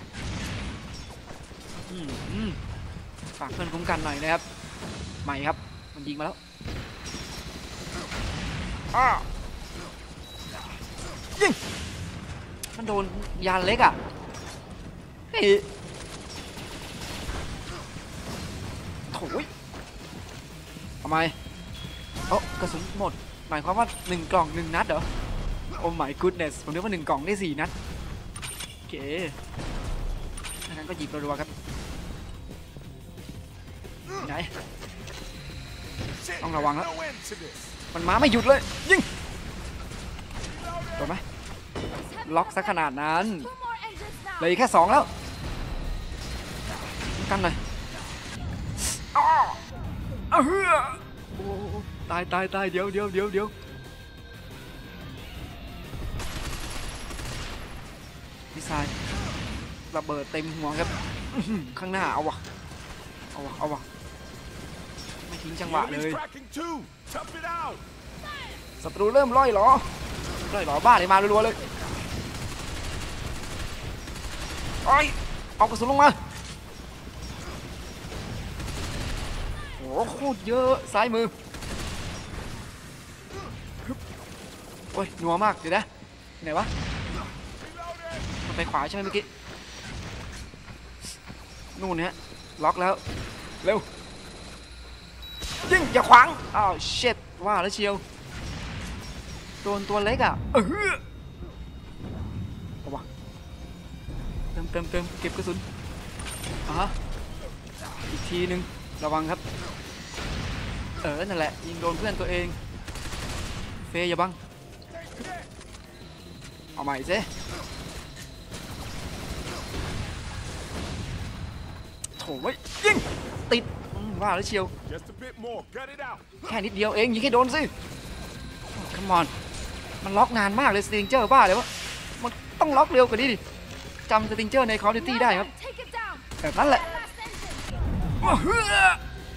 อืมอืมฝากเพื่อนคุ้มกันหน่อยนะครับใหม่ครับมันยิงมาแล้วอ้าวยิงมันโดนยานเล็กอ่ะเฮ้ยโถ่ทำไมเอ้ากระสุนหมดหมายความว่าหนึ่งกล่องหนึ่งนัดเหรอโอ้ my goodness ผมนึกว่าหนึ่งกล่องได้สี่นัดโอเคถ้างั้นก็หยิบรัวๆครับไหนต้องระวังแล้ว No end to this. มันมาไม่หยุดเลยยิงโดนไหมล็อกซะขนาดนั้น Two more engines เหลื now. ออีกแค่สองแล้วกันหน่อยอ้าวอ้าวเฮ้ยโอ้ตายตายตายเดี๋ยวเดี๋ยวเดี๋ยวเดี๋ยวมิสไซล์ระเบิดเต็มหัวครับอื้อหือข้างหน้าเอาวะเอาวะเอาวะไม่ทิ้งจังหวะเลย Enemy's cracking too. Tough it out. ศัตรูเริ่มล่อยหรอล่อยหรอบ้าเลยมารัวๆเลยไอ้เอากระสุนลงมาโอ้โคตรเยอะซ้ายมือโอ้ยนัวมากเดี๋ยวนะไหนวะมันไปขวาใช่ไหมเมื่อกี้นู่นฮะล็อกแล้วเร็วยิงอย่าขวางอ้าวเช็ดว่าแล้วเชียวโดนตัวเล็กอ่ะเออเอาวะเติมเติมเติมเก็บกระสุนอ่ะฮะอีกทีนึงระวังครับเออนั่นแหละยิงโดนเพื่อนตัวเองเฟยอย่าบังเอาใหม่สิโถ่เว้ยยิงติดว่าแล้วเชียว Just a bit more. Gut it out. แค่นิดเดียวเองยิงให้โดนสิคัมอนมันล็อกนานมากเลยสติงเจอร์บ้าเลยวะมันต้องล็อกเร็วกว่านี้ดิจำสติงเจอร์ใน Call of Duty ได้ครับ Take it down. แบบนั้นแหละ Last engine.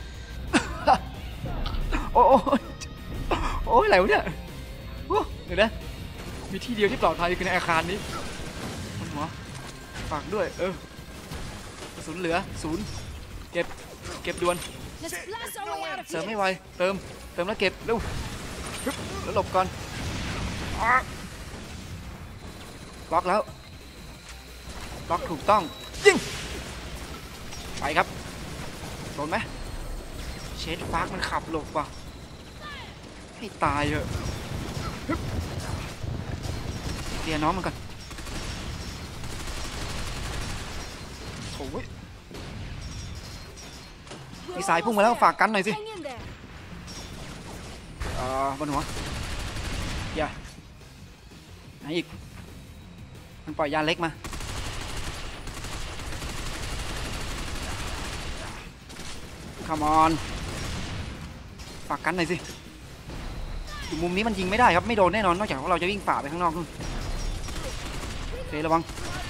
โอ้โหโอ้ยอะไรวะเนี่ยเดี๋ยวนะมีที่เดียวที่ปลอดภัยคือในอาคารนี้มันหัวฝากด้วยเออศูนย์เหลือศูนย์เก็บเก็บด่วน Let's blast our way out of เสริม here. ไม่ไวเติมเติมแล้วเก็บเร็วแล้วหลบก่อนล็อกแล้วล็อกถูกต้องยิงไปครับโดนไหมเชดฟาร์กมันขับหลบว่ะให้ตายเถอะเดี๋ยวน้องมันก่อนโอ้ยมีสายพุ่งมาแล้วฝากกันหน่อยสิ Hang in there. อ่าบนหัวอย่าไหนอีกมันปล่อยยาเล็กมาคามอนฝากกันหน่อยสิอยู่มุมนี้มันยิงไม่ได้ครับไม่โดนแน่นอนนอกจากว่าเราจะวิ่งฝ่าไปข้างนอกนู่นเฟระวัง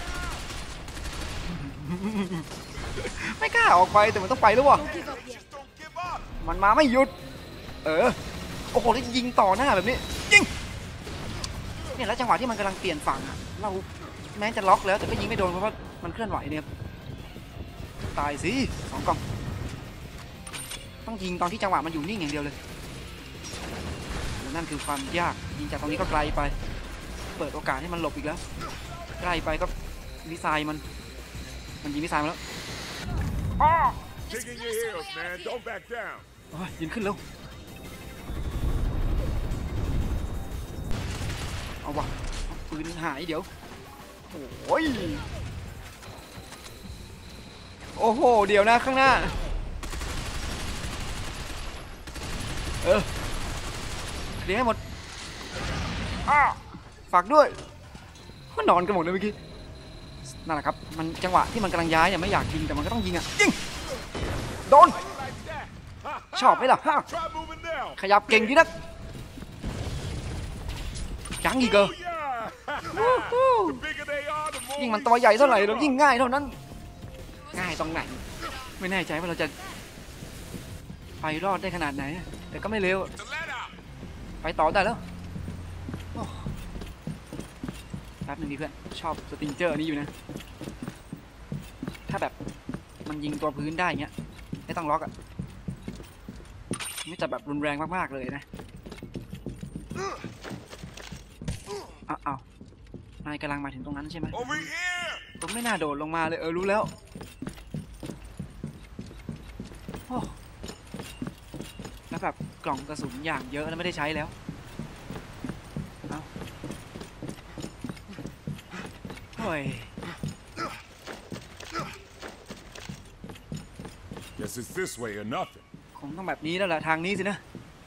ไม่กล้าออกไปแต่มันต้องไปแล้ววะ Don't give up yet. Just don't give up. มันมาไม่หยุดเออโอ้โหแล้วยิงต่อหน้าแบบนี้ยิงเนี่ยแล้วจังหวะที่มันกำลังเปลี่ยนฝั่งเราแม้จะล็อกแล้วแต่ก็ยิงไม่โดนเพราะว่ามันเคลื่อนไหวเนี่ยตายสิสองกล่องต้องยิงตอนที่จังหวะมันอยู่นิ่งอย่างเดียวเลยนั่นคือความยากยิงจากตรงนี้ก็ไกลไปเปิดโอกาสให้มันหลบอีกแล้วใกล้ไปก็วิสัยมันมันยิงวิสัยมาแล้ว Dig in your heels, man. Don't back down. ยิงขึ้นเร็วเอาวะปืนหายเดี๋ยวโอ้ยโอ้โหเดี๋ยวนะข้างหน้าเออเลี้ยงให้หมดฝากด้วยมันนอนกันหมดเลยเมื่อกี้นั่นแหละครับมันจังหวะที่มันกำลังย้ายเนี่ยไม่อยากยิงแต่มันก็ต้องยิงอ่ะยิงโดนชอบไหมล่ะ Try moving now. ขยับเก่งดีนักยังอีกเหรอ The bigger they are, the more ยิ่งมัน we ตัวใหญ่เท่าไหร่ screw เรา up. ยิ่งง่ายเท่านั้นง่ายตรงไหนไม่แน่ใจว่าเราจะไปรอดได้ขนาดไหนแต่ก็ไม่เร็ว To let out. ไปต่อได้แล้วโอ้แป๊บนึงดิเพื่อนชอบสติงเจอร์นี้อยู่นะถ้าแบบมันยิงตัวพื้นได้เงี้ยไม่ต้องล็อกอ่ะไม่จะแบบรุนแรงมากๆเลยนะอ้าวนายกำลังมาถึงตรงนั้นใช่ไหม Over here. ผมไม่น่าโดดลงมาเลยเออรู้แล้วโอ้แล้วแบบกล่องกระสุนอย่างเยอะแล้วไม่ได้ใช้แล้วเอาโอ้ย Guess it's this way or nothing. คงต้องแบบนี้แล้วแหละทางนี้สินะ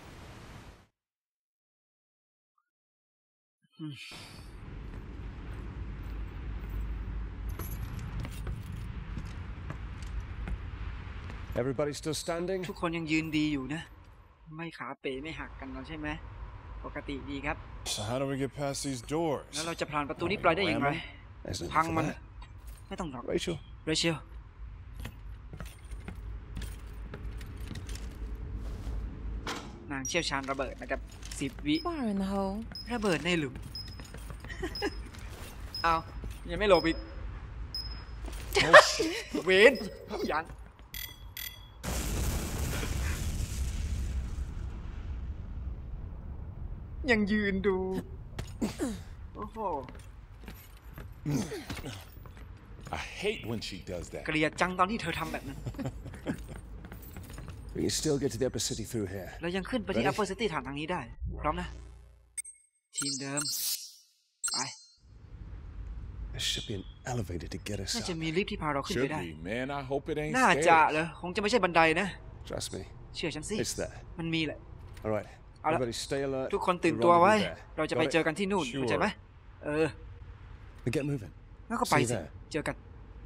อืม Everybody still standing? ทุกคนยังยืนดีอยู่นะไม่ขาเป๋ไม่หักกันแล้วใช่ไหมปกติดีครับ So how do we get past these แล้ว doors? เราจะผ่านประตูนี้ไปได้อย่างไร There's nothing พัง for มัน that. ไม่ต้องหรอก Rachel, เรเชลนางเชี่ยวชาญระเบิดนะครับสิบวิ Fire in the hole. ระเบิดในหลุม เอายังไม่หลบอีก เวนยันยังยืนดู โอ้โห I hate when she does that. เกลียดจังตอนที่เธอทำแบบนั้น we can still get to the upper city through here. เรายังขึ้นไปที่ Upper City ฐานทางนี้ได้ พร้อมนะ ทีมเดิม ไป There should be an elevator to get us น่า up. จะมีลิฟต์ที่พาเราขึ้นไป Should ได้ be, man. I hope it ain't น่าจะ stairs. เหรอคงจะไม่ใช่บันไดนะ Trust me. เชื่อฉันสิ It's there. มันมีแหละ All right. All right. Everybody stay alert. ทุกคนตื่น We'll ตัวไว้ rendezvous there. เราจะไป Got it? เจอกันที่นู่นเข้าใจไหม เออ We get moving. แล้วก็ไป See you สิ there. เจอกัน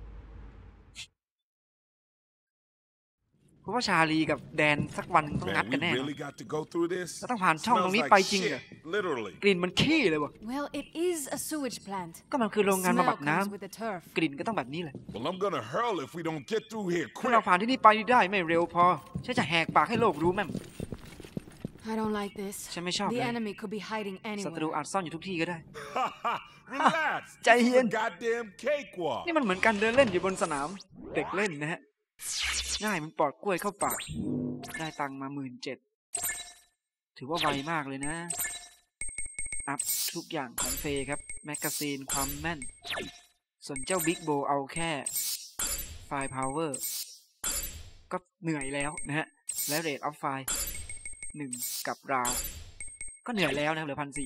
เพราะว่าชาลีกับแดนสักวันต้องนัด Man, กัน we แน่ really got to go through this. แล้วต้องผ่านช่องตรง Smells นี้ like ไปจริงเหรอ shit, literally. กลิ่นมันขี้เลยวะ Well, it is a sewage plant. ก็มันคือโรงงานบำบั Smell ดน้ comes with the turf. ำกลิ่นก็ต้องแบบนี้แหละ Well, I'm gonna hurl if we don't get through here ถ้าเรา quick. ผ่านที่นี่ไปได้ไม่เร็วพอฉันจะแหกปากให้โลกรู้แม่ม I don't like this. ฉันไม่ชอบ The เลย enemy could be hiding ศัตรู anywhere. อาจซ่อนอยู่ทุกที่ก็ได้ Relax. ใจ This เย็น is a goddamn cakewalk. นี่มันเหมือนการเดินเล่นอยู่บนสนามเด็กเล่นนะฮะง่ายมันปอดกล้วยเข้าปากได้ตังค์มาหมื่นเจ็ดถือว่าไวมากเลยนะอัพทุกอย่างของเฟย์ครับแมกกาซีนความแม่นส่วนเจ้าบิ๊กโบเอาแค่ไฟล์พาวเวอร์ก็เหนื่อยแล้วนะฮะและเรทออฟไฟล์หนึ่งกับราวก็เหนื่อยแล้วนะครับเหลือพันสี่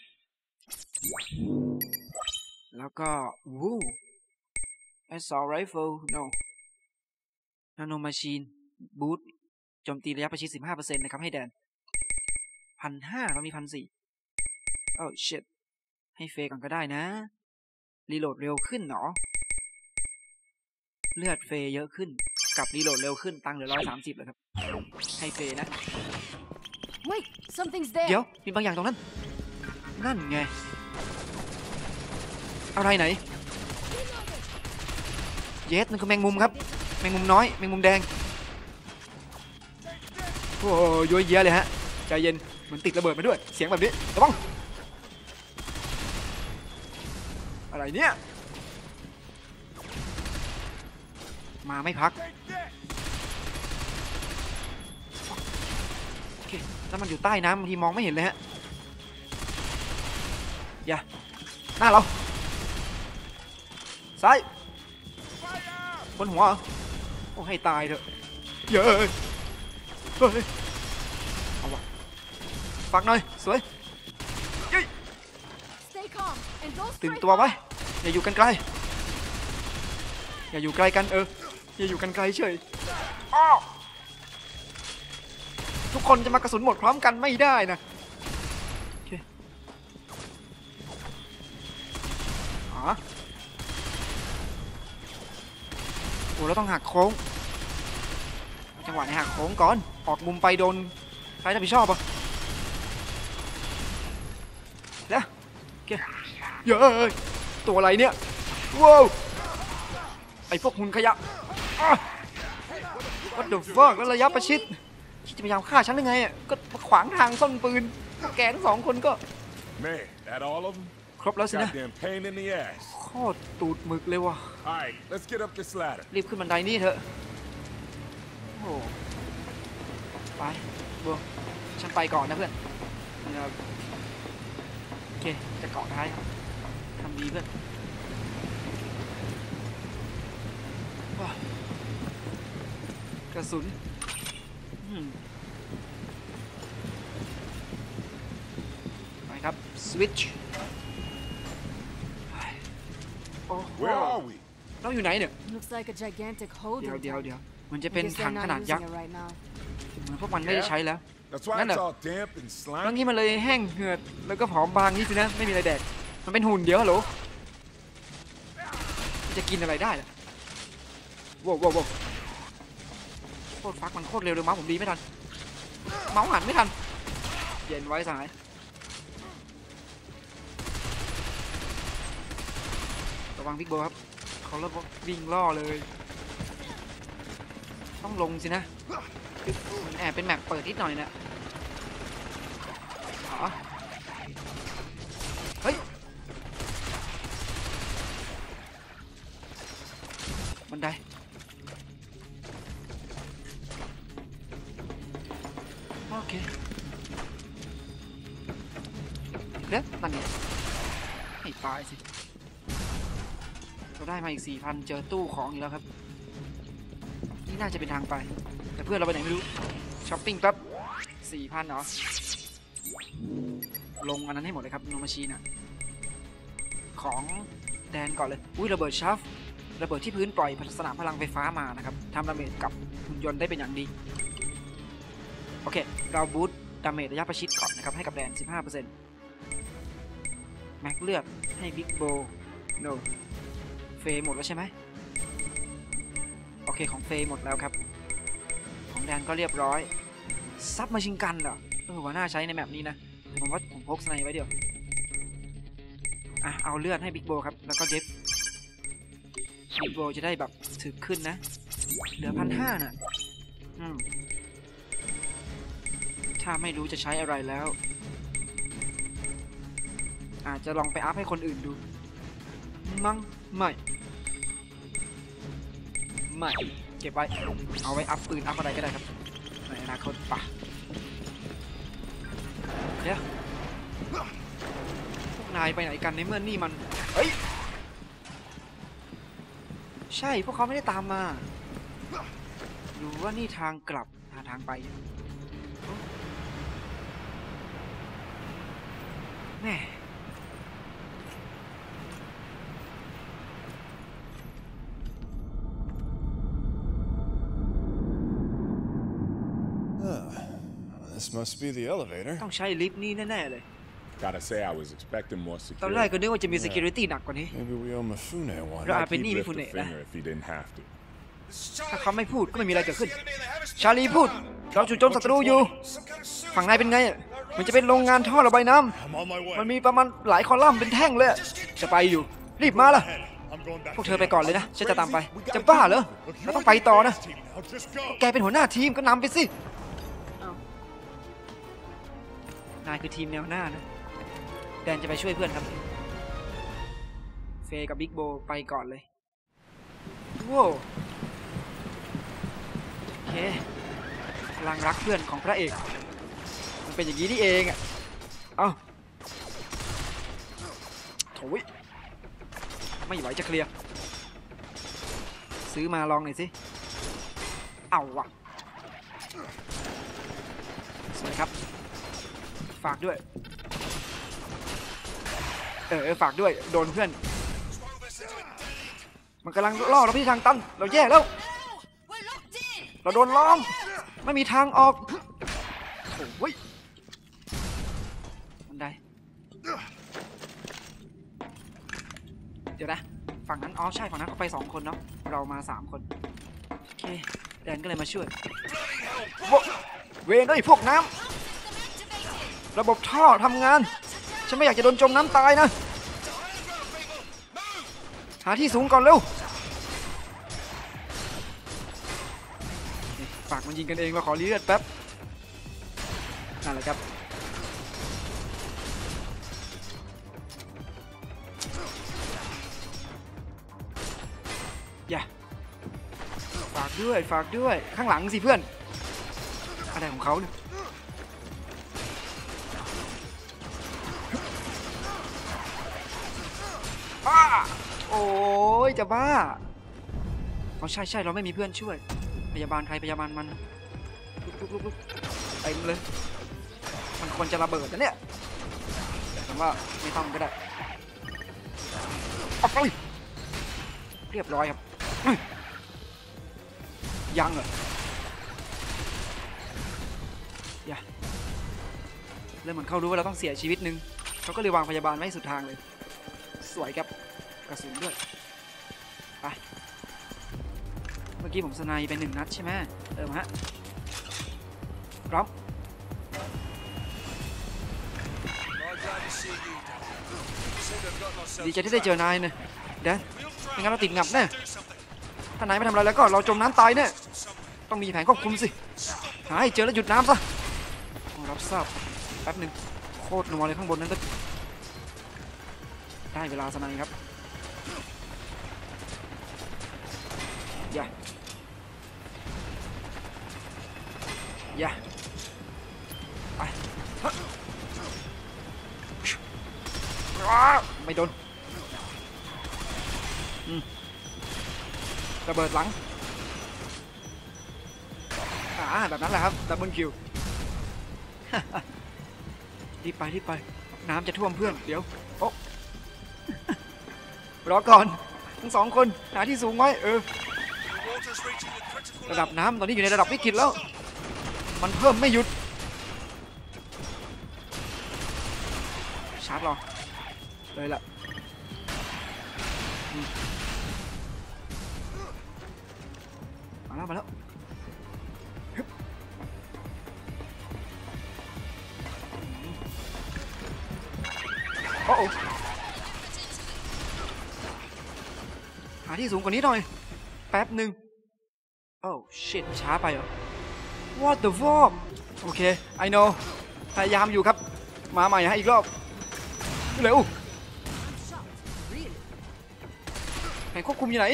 แล้วก็วู้ assault rifle no nano machine boot โจมตีระยะประชิด สิบห้าเปอร์เซ็นต์ นะครับให้แดนพันห้าเรามีพันสี่โอ้ shit ให้เฟย์ก่อนก็ได้นะรีโหลดเร็วขึ้นเนาะเลือดเฟย์เยอะขึ้นกับรีโหลดเร็วขึ้นตังค์เหลือร้อยสามสิบเลยครับให้เฟย์นะ Wait, something's เดี๋ยว there. มีบางอย่างตรงนั้น นั่นไง อะไรไหน เยสมันคือแมงมุมครับ แมงมุมน้อย แมงมุมแดง โอ้ยยัวเยียเลยฮะ ใจเย็นเหมือนติดระเบิดมาด้วย เสียงแบบนี้ระวังอะไรเนี่ย มาไม่พัก โอเค แล้วมันอยู่ใต้น้ำบางทีมองไม่เห็นเลยฮะ อย่า หน้าเรา ซ้ายบนหัวโอ้ให้ตายเถอะเย้ยเฮ้ยเอาวะฟักหน่อย สวยเย้ย Stay calm and don't ตื่น strike ตัวไว้ hard. อย่าอยู่กันไกล อย่าอยู่ไกลกันเออ อย่าอยู่กันไกลเฉยอ้อทุกคนจะมากระสุนหมดพร้อมกันไม่ได้นะโอเคอ๋อโอ้เราต้องหักโค้งจังหวะนี้หักโค้งก่อนออกมุมไปโดนใครจะผิดชอบอ่ะเดี๋ยวโอเคเย้ยตัวอะไรเนี่ยว้าวไอพวกหุ่นขยะ What the fuck แล้วระยะประชิดที่จะพยายามฆ่าฉันได้ไงอ่ะก็ขวางทางซ่อนปืนแกงสองคนก็ Man, that all of them? ครบแล้วสินะ Goddamn pain in the ass. โคตรตูดหมึกเลยว่ะ All right, let's get up this ladder. รีบขึ้นบันไดนี่เถอะโอ้ไปบัวฉันไปก่อนนะเพื่อนนะครับโอเคจะเกาะท้ายทำดีเพื่อนว้าวกระสุนไปครับสวิตช์โอ้โห Where are we? เราอยู่ไหนเนี่ย Looks like a gigantic เดี๋ยว holding เดี๋ยว tank. เดี๋ยวมันจะเป็น Guess ถัง they're ข not นาดยัก using ษ์ it right now. เหมือนพวกมันไม่ได้ใช้แล้ว That's why None it's of- all damp and ครั้ง slimy. นี้มันเลยแห้งเหือดแล้วก็ผอมบางนี่สินะไม่มีอะไรแดกมันเป็นหุ่นเดียวฮัลโหลจะกินอะไรได้ล่ะว้าวว้าวว้าวโคตรฟักมันโคตรเร็วเลยเมาส์ผมดีไม่ทันเมาส์หันไม่ทันเย็นไว้สายระวังบิ๊กโบครับเขาเริ่มวิ่งล่อเลยต้องลงสินะมันแอบเป็นแมปเปิดนิดหน่อยนะอ๋อเฮ้ยบันไดโอเคเด็ดนั่นเนี่ยให้ตายสิเราได้มาอีก สี่พัน เจอตู้ของอีกแล้วครับนี่น่าจะเป็นทางไปแต่เพื่อนเราไปไหนไม่รู้ช้อปปิ้งแป๊บ สี่พัน เหรอลงอันนั้นให้หมดเลยครับโนมาชีนอะของแดนก่อนเลยอุ้ยระเบิดชัฟระเบิดที่พื้นปล่อยสนามพลังไฟฟ้ามานะครับทำดาเมจกับหุ่นยนต์ได้เป็นอย่างดีโอเคเราบูทดาเมจระยะประชิดก่อนนะครับให้กับแดน สิบห้าเปอร์เซ็นต์ แม็กเลือดให้บิ๊กโบ no เฟย์หมดแล้วใช่ไหมโอเคของเฟย์หมดแล้วครับของแดนก็เรียบร้อยซับมาชิงกันเหรอเออว่าน่าใช้ในแมปนี้นะผมว่าผมพกสไนไว้เดี๋ยวอ่ะเอาเลือดให้บิ๊กโบครับแล้วก็เดฟบิ๊กโบจะได้แบบถึกขึ้นนะเหลือพันห้าน่ะอืมถ้าไม่รู้จะใช้อะไรแล้วอาจจะลองไปอัพให้คนอื่นดูมั้งไม่ไม่เก็บไว้เอาไว้อัพปืนอัพอะไรก็ได้ครับในอนาคตปะเดี๋ยวพวกนายไปไหนกันในเมื่อนี่มันเฮ้ยใช่พวกเขาไม่ได้ตามมาดูว่านี่ทางกลับหาทางไปแม่ This must be the elevator. ต้องใช้ลิฟต์นี่แน่ๆเลย Gotta say, I was expecting more ตอนแรก security. ก็นึกว่าจะมี security หนักกว่านี้ Maybe we owe Mifune one. เราอาจ Like เป็นห he'd นี้มิ lift ฟุ a เนะนะ finger if he didn't have to. ถ้าเขาไม่พูดก็ไม่มีอะไรเกิดขึ้นชาลีพูดเราจู่โจมศัตรูอยู่ฝั่งนายเป็นไงมันจะเป็นโรงงานท่อระบายน้ I'm on my ำ way. มันมีประมาณหลายคอลัมน์เป็นแท่งเลยจะไปอยู่รีบมาล่ะ I'm going back. พวกเธอไปก่อนเลยนะฉันจะตามไปจะบ้าเหรอเราต้องไปต่อนะ Now just go. แกเป็นหัวหน้าทีมก็นำไปสินายคือทีมแนวหน้านะแดนจะไปช่วยเพื่อนครับเฟย์กับบิ๊กโบไปก่อนเลยว้าวโอเคพลังรักเพื่อนของพระเอกมันเป็นอย่างนี้นี่เองอ่ะเอ้าโถ่ไม่ไหวจะเคลียร์ซื้อมาลองหน่อยสิเอาวะสวยครับฝากด้วยเออฝากด้วยโดนเพื่อนมันกำลังล่อเราที่ทางตันเราแย่แล้วเราโดนล้อมไม่มีทางออกโอ้ยมันได้เดี๋ยวนะฝั่งนั้นอ๋อใช่ฝั่งนั้นเขาไปสองคนเนาะเรามาสามคนโอเคแดนก็เลยมาช่วยเวรด้วยพวกน้ำระบบท่อทำงานฉันไม่อยากจะโดนจมน้ำตายนะหาที่สูงก่อนเร็วฝากมันยิงกันเองเราขอเลือดแป๊บนั่นแหละครับอย่าฝากด้วยฝากด้วยข้างหลังสิเพื่อนอะไรของเขาเนี่ยโอ้ยจะบ้าเอาใช่ใช่เราไม่มีเพื่อนช่วยพยาบาลใครพยาบาลมันลุกลุกลุกลุกเต็มเลยมันควรจะระเบิดนะเนี่ยแต่ว่าไม่ต้องก็ได้ออกไปเรียบร้อยครับยังเหรออย่าเริ่มเหมือนเขารู้ว่าเราต้องเสียชีวิตนึงเขาก็เลยวางพยาบาลไว้สุดทางเลยสวยครับกระสุนด้วยไปเมื่อกี้ผมสไนไปหนึ่งนัดใช่ไหมเติมฮะพร้อมดีใจที่ได้เจอนายเนี่ยเดี๋ยวไม่งั้นเราติดงับแน่ถ้านายไม่ทำอะไรแล้วก็เราจมน้ำตายแน่ต้องมีแผนควบคุมสิหาให้เจอแล้วหยุดน้ำซะรับทราบแป๊บหนึ่งโคตรนัวเลยข้างบนนั้นได้เวลาสไนครับอย่าอย่าไปไม่โดนระเบิดหลังอ่าแบบนั้นแหละครับดับเบิลคิวรีบไปรีบไปน้ำจะท่วมเพื่อนเดี๋ยวโอ้รอก่อนทั้งสองคนหาที่สูงไว้เออระดับน้ำตอนนี้อยู่ในระดับวิกฤตแล้วมันเพิ่มไม่หยุดชาร์จรอเลยล่ะมาแล้วมาแล้วโอ้โหหาที่สูงกว่านี้หน่อยแป๊บหนึ่งโอ้ shit ช้าไปเหรอ what the fuck โอเค I know พยายามอยู่ครับมาใหม่ให้อีกรอบเร็วแผงควบคุมอยู่ไหน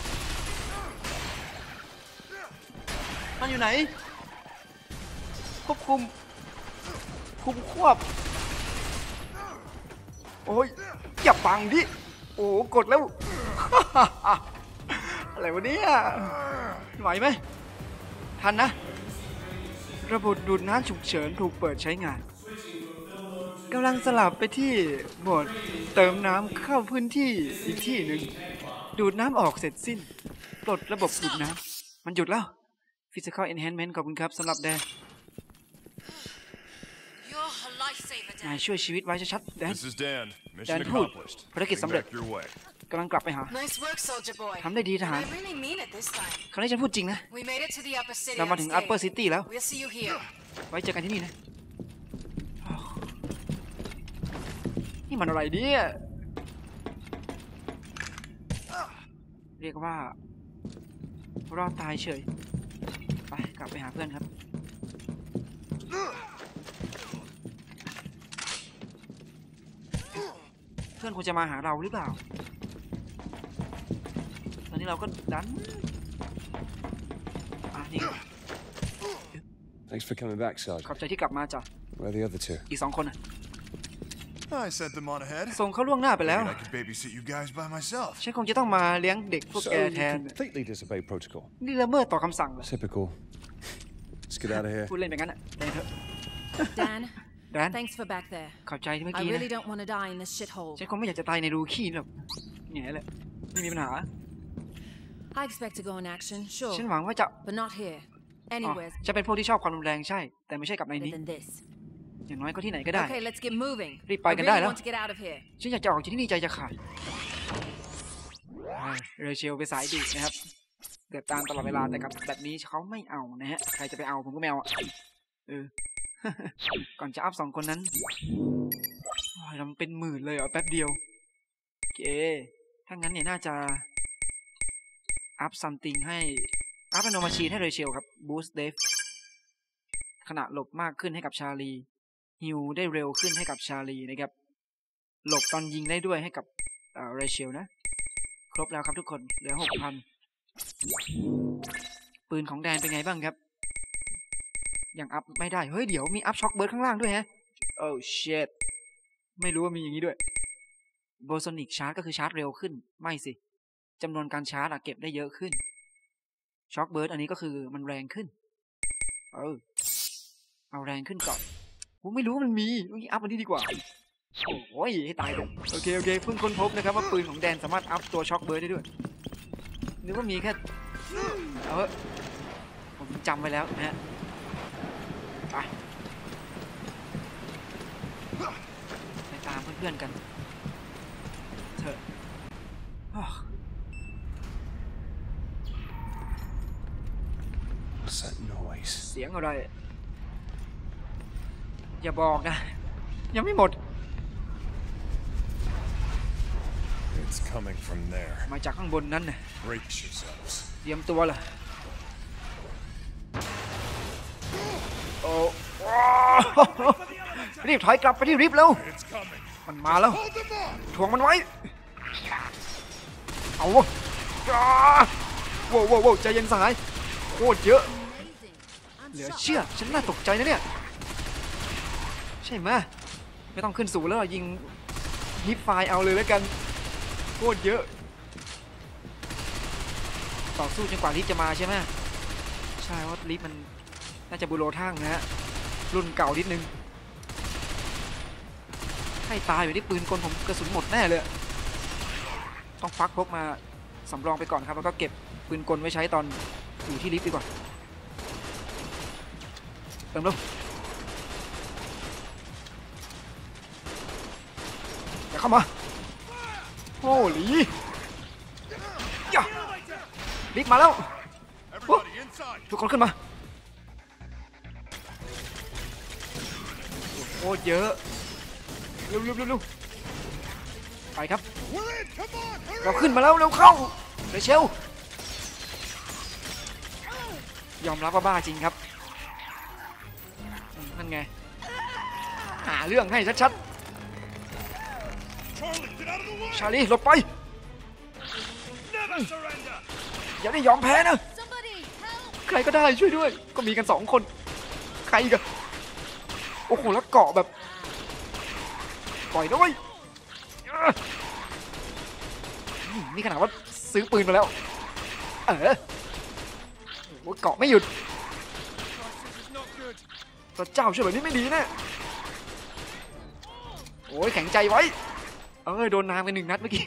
มันอยู่ไหนควบคุมคุมควบโอ้ยอย่าปังดิโอ้กดแล้ว อะไรวะเนี่ยไหวไหมทันนะระบบดูดน้ำฉุกเฉินถูกเปิดใช้งานกำลังสลับไปที่โหมดเติมน้ำเข้าพื้นที่อีกที่หนึ่งดูดน้ำออกเสร็จสิ้นปลดระบบดูดน้ำมันหยุดแล้ว Physical Enhancement ขอบคุณครับสำหรับแดนนายช่วยชีวิตไว้ชัดๆแดน This is Dan. แด Mission นพูด accomplished. ภารกิจสำเร็จ Back your way. กำลังกลับไปหา Nice work, soldier boy. ทำได้ดีทหาร I really mean it this time. คราวนี้ฉันพูดจริงนะ We made it to the upper city. เรามาถึง Upper City แล้ว We'll see you here. ไว้เจอกันที่นี่นะนี่มันอะไรเนี่ยเรียกว่ารอดตายเฉยไปกลับไปหาเพื่อนครับเพื่อนควรจะมาหาเราหรือเปล่าตอนนี้เราก็ดันอ่ะนี่ Thanks for coming back, ข Sergeant. อบใจที่กลับมาจ้ะ Where are the other two? อีกสองคนน่ะ I sent them on ahead. ส่งเขาล่วงหน้าไปแล้ว Figured I could babysit you guys by myself. ฉันคงจะต้องมาเลี้ยงเด็กพวก So แก you แทน completely disobey protocol. นี่ละเมิดต่อคำสั่งเหรอ Typical. Let's get out of here. พูดเล่นไปงั้นอ่ะไปเถอะ Dan, แดน thanks for back there. ขอบใจที่เมื่อ I กี้นะ really don't want to die in this shithole. ฉันคงไม่อยากจะตายในรูขี้หรอกแง่เลยไม่มีปัญหา I expect to go in action, sure, ฉันหวังว่าจะ but not here. อ๋อ Anywhere จะเป็นพวกที่ชอบความรุนแรงใช่ แต่ไม่ใช่กับใน other นี้ than this. อย่างน้อยก็ที่ไหนก็ได้ Okay, let's get moving. Đi, I bayกันได้ really แล้ว want to get out of here. ฉันอยากจะออกจากที่นี่ใจจะขาดเรเชลไปสายดุนะครับเดือดตามตลอดเวลาแต่กับแบบนี้เขาไม่เอานะฮะใครจะไปเอาผมก็ไม่เอาเออ ก่อนจะอัพสองคนนั้นเราเป็นหมื่นเลยเหรอแป๊บเดียวโอเคถ้างั้นเนี่ยน่าจะอัพซัมติงให้อัพโนมาชีนให้เรเชลครับบูสต์เดฟขณะหลบมากขึ้นให้กับชาลีฮิวได้เร็วขึ้นให้กับชาลีนะครับหลบตอนยิงได้ด้วยให้กับเรเชลนะครบแล้วครับทุกคนเหลือ หกพัน ปืนของแดนเป็นไงบ้างครับยังอัพไม่ได้เฮ้ยเดี๋ยวมีอัพช็อคเบิร์ดข้างล่างด้วยฮะโอ้เชดไม่รู้ว่ามีอย่างนี้ด้วยโบโซนิกชาร์จก็คือชาร์จเร็วขึ้นไม่สิจำนวนการชาร์จอะเก็บได้เยอะขึ้นช็อคเบิร์ดอันนี้ก็คือมันแรงขึ้นเออเอาแรงขึ้นก่อนผมไม่รู้ว่ามันมีต้องอัพอันนี้ดีกว่าโอ้ยให้ตายเลยโอเคโอเคเพิ่งค้นพบนะครับว่าปืนของแดนสามารถอัพตัวช็อคเบิร์ดได้ด้วยนึกว่ามีแค่เอาเถอะผมจำไว้แล้วนะฮะไปไปตามเพื่อนๆกันเถอะ What's that noise? เสียงอะไรอย่าบอกนะยังไม่หมด It's coming from there. มาจากข้างบนนั้นน่ะ Brace yourselves. เตรียมตัวล่ะโอ้รีบถอยกลับไปที่ริฟต์แล้ว It's coming. มันมาแล้ว Hold them off. ถ่วงมันไว้เอาวะโว้วโว้วโว้วใจเย็นสหายโคตรเยอะเหลือเชื่อฉันน่าตกใจนะเนี่ยใช่ไหมไม่ต้องขึ้นสูงแล้วยิงฮิปไฟเอาเลยแล้วกันโคตรเยอะต่อสู้จนกว่าลิฟต์จะมาใช่ไหมใช่ว่าลิฟต์มันน่าจะบูโรทั่งนะฮะรุ่นเก่านิดนึงให้ตายอยู่ที่ปืนกลผมกระสุนหมดแน่เลยต้องฟักพกมาสำรองไปก่อนครับแล้วก็เก็บปืนกลไว้ใช้ตอนอยู่ที่ลิฟต์ดีกว่าเติมเร็วอย่าเข้ามาโอ้หลีบิ๊กมาแล้วโอ้ Everybody inside. ทุกคนขึ้นมาโอ้เยอะเร็วเร็วเร็วเร็วไปครับ We're in. Come on. Hurry. เราขึ้นมาแล้วเร็วเข้าเรเชลยอมรับว่าบ้าจริงครับนั่นไงหาเรื่องให้ชัด Charlie, get out of the way. ๆชาลีหลบไป Never surrender. อย่าได้ยอมแพ้นะใครก็ได้ช่วยด้วยก็มีกันสองคนใครกันโอ้โหแล้วเกาะแบบปล่อยด้วยนี่ขนาดว่าซื้อปืนมาแล้วเออโอ้เกาะไม่หยุดพระเจ้าช่วยแบบนี้ไม่ดีแน่โอ้ยแข็งใจไว้เออโดนนางไปหนึ่งนัดเมื่อกี้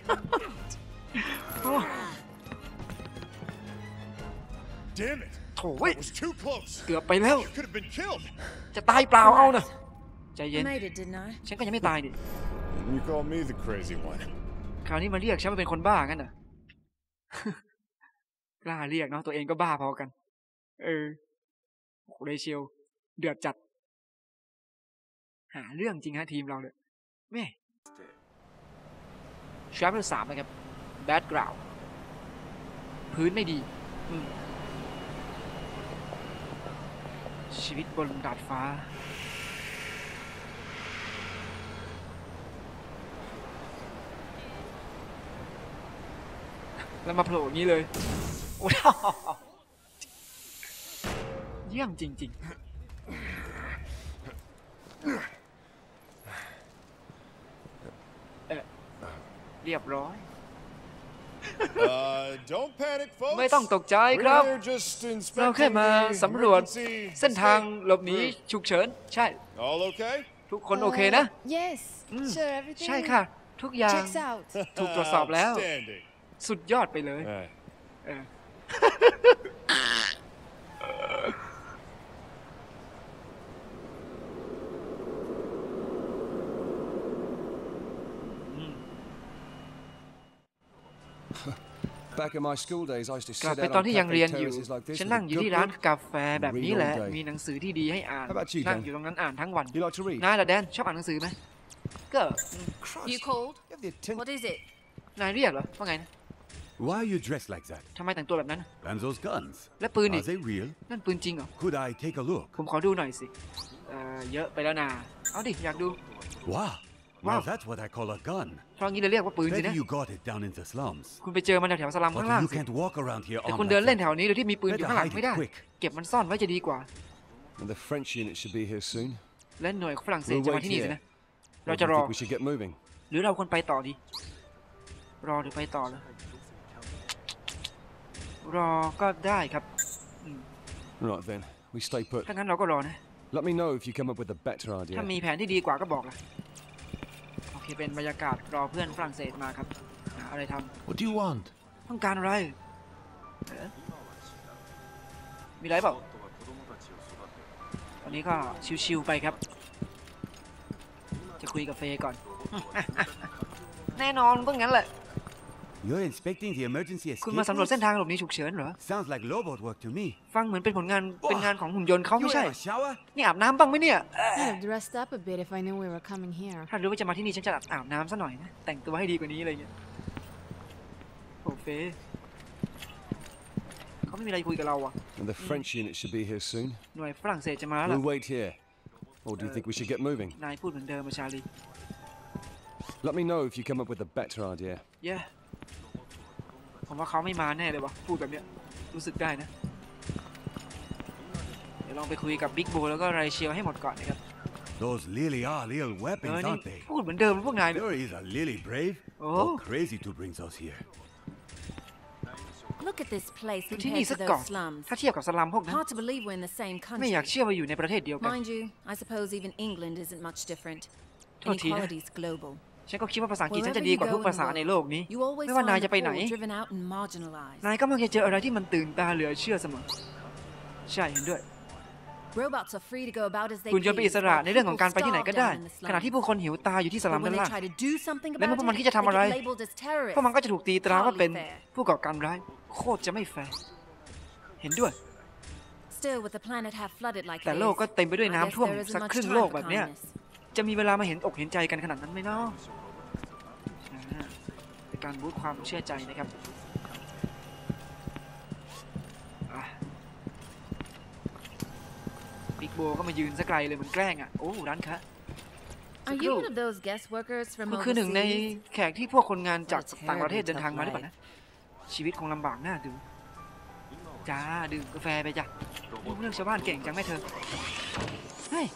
Damn it. โถ่เว้ย That was too close. เกือบไปแล้ว You could have been killed. จะตายเปล่าเอานะใจเย็ I น made it, didn't I? ฉันก็ยังไม่ตายดิ You call me the crazy one. คราวนี้มาเรียกฉันว่าเป็นคนบ้างั้นเหรอ กล้าเรียกเนาะตัวเองก็บ้าพอกันเออโอ้เรเชลเดือดจัดหาเรื่องจริงฮะทีมเราเลยแม่ชาร์ปสามนะครับแบดกราวด์พื้นไม่ดีชีวิตบนดาดฟ้าแล้วมาโผล่อย่างนี้เลยโอ้โหเยี่ยมจริงๆเอ่อเรียบร้อย Uh, don't panic, folks. ไม่ต้องตกใจครับ We're just เรา inspecting แค่มา the สำรวจ emergency เส้นทาง escape หลบหนี route. ฉุกเฉินใช่ All okay? ทุกคนโอเคนะ Yes. อืม Sure, everything ใช่ค่ะ ทุกอย่าง checks out. ถูกตรวจสอบแล้ว Outstanding. สุดยอดไปเลย Alright. เออ Back in my school days, I used to กลับ sit ไป out ตอน on ที่ยังเรียน cafe อยู่ terraces like this ฉัน with นั่ง a อยู่ good ที่ร้าน book. กาแฟแบบนี้แหละ Read all day. มีหนังสือที่ดีให้อ่าน How about you, นั่ง Dan? อยู่ตรงนั้นอ่านทั้งวัน You like to read? นายล่ะแดนชอบอ่านหนังสือไหมก็ You cold? You have the attention. What is it? นายเรียกเหรอว่าไงนะ Why are you dressed like that? ทำไมแต่งตัวแบบนั้น And those guns? และปืนนี่ Are they real? นั่นปืนจริงเหรอ Could I take a look? ผมขอดูหน่อยสิเอ่อเยอะไปแล้วนะเอาดิอยากดู Wow. Wow. Now that's what I call a gun. เพราะงี้เลยเรียกว่าปืนสิ Maybe นะ you got it down in the slums. คุณไปเจอมันแถวๆสลัมข้าง But ล่าง you สิ can't walk around here แต่ armed คุณ like เดินเล่น that. แถวนี้โดยที่มีปืนอยู่ข้างหลังไม่ได้ Better hide it quick. เก็บมันซ่อนไว้จะดีกว่า And the French unit should be here soon. และหน่วยฝรั่งเศส We'll จะมา wait ที่นี่สิ here. นะ Or เรา do จะ you รอ think we should get moving? หรือเราควรไปต่อดีรอหรือไปต่อเลยรอก็ได้ครับ Right then, we stay put. ถ้างั้นเราก็รอนะ Let me know if you come up with a better ถ้า idea. มีแผนที่ดีกว่าก็บอกละโอเคเป็นบรรยากาศรอเพื่อนฝรั่งเศสมาครับหาอะไรท What do you want? ำต้องการอะไรเอ๊ะมีอะไรเปล่าตอนนี้ก็ชิวๆไปครับ จะคุยกับเฟย์ก่อน แน่นอนก็งั้นแหละ You're inspecting the emergency คุณ escape มาสำรวจ routes? เส้นทางหลบหนีฉุกเฉินเหรอ Sounds like robot work to me. ฟังเหมือนเป็นผลงานเป็นงานของหุ่นยนต์เขา You ไม่ใช่ have a shower? นี่อาบน้ำบ้างไหมเนี่ย I'd have dressed up a bit if I knew we were coming here. ถ้ารู้ว่าจะมาที่นี่ฉันจะอาบน้ำซะหน่อยนะแต่งตัวให้ดีกว่านี้อะไรเงี้ยโอเฟเขาไม่มีอะไรคุยกับเราอ่ะ And the French unit should be here soon. หน่วยฝรั่งเศสจะมาแล้วล่ะ We'll wait here. Or do you think we should get moving? นายพูดเหมือนเดิมมาชาลี Let me know if you come up with a better idea. เย้ผมว่าเขาไม่มาแน่เลยวะพูดแบบเนี้ยรู้สึกได้นะเดี๋ยวลองไปคุยกับบิ๊กโบแล้วก็ไรเชียวให้หมดก่อนนะครับ Those really are real เอ weapons, อนี่ aren't they? พูดเหมือนเดิมพวกนายเนี่ย You're either really brave Oh. or crazy to bring those here. Look at this place ดูที่นี่ compared สั to กก่อน those slums. ถ้าเทียบกับสลัมพวกนั้น Hard to believe we're in the same ไม่อยาก country. เชื่อว่าอยู่ในประเทศเดียวกัน Mind you, I suppose even England isn't much different. โทษทีนะ Inequality is global. ฉันก็คิดว่าภาษาอังกฤษฉัน Wherever จะดี you กว่า go ทุก in ภาษา the ใน world, โลกนี้ you always ไม่ว่านาย find จะ the ไปไหน poor driven out and marginalized. นายก็มักจะเจออะไรที่มันตื่นตาเหลือเชื่อเสมอใช่เห็นด้วย Robots are free to go about as they หุ่นยนต์เป็นอิ please, สระ while ในเรื่องของ people การไปที่ไหน starve ก็ได้ down in the ขณะที่ slums. ผู้คนหิวตายอยู่ที่สลัม But ด้า when น they ล่าง try to do something และเมื่อ about พวกมัน it, คิดจะทำ they อะไร get labeled as พวกมัน terrorists. ก็จะถูกตีตราว่าเป็น Hardly fair. ผู้ก่อการร้ายโคตรจะไม่แฟร์เห็นด้วย Still, with the planet half flooded like แต่โลกก็เต็มไปด้วยน้ำท่วมสักครึ่งโลกแบบเนี้ยจะมีเวลามาเห็นอกเห็นใจกันขนาดนั้นไหมเนาะเป็นการบูสต์ความเชื่อใจนะครับบิ๊กโบก็มายืนสักไกลเลยเหมือนแกล้งอ่ะโอ้ร้านค้า Are you one of those guest workers from คุณคือหนึ่งใน overseas? แขกที่พวกคนงานจากต่างประเทศเดินทางมาหรือเปล่านะชีวิตคงลำบากน่าดูจ้าดื่มกาแฟไปจ้ะรู้เรื่องชาวบ้านเก่งจังแม่เธอเฮ้ย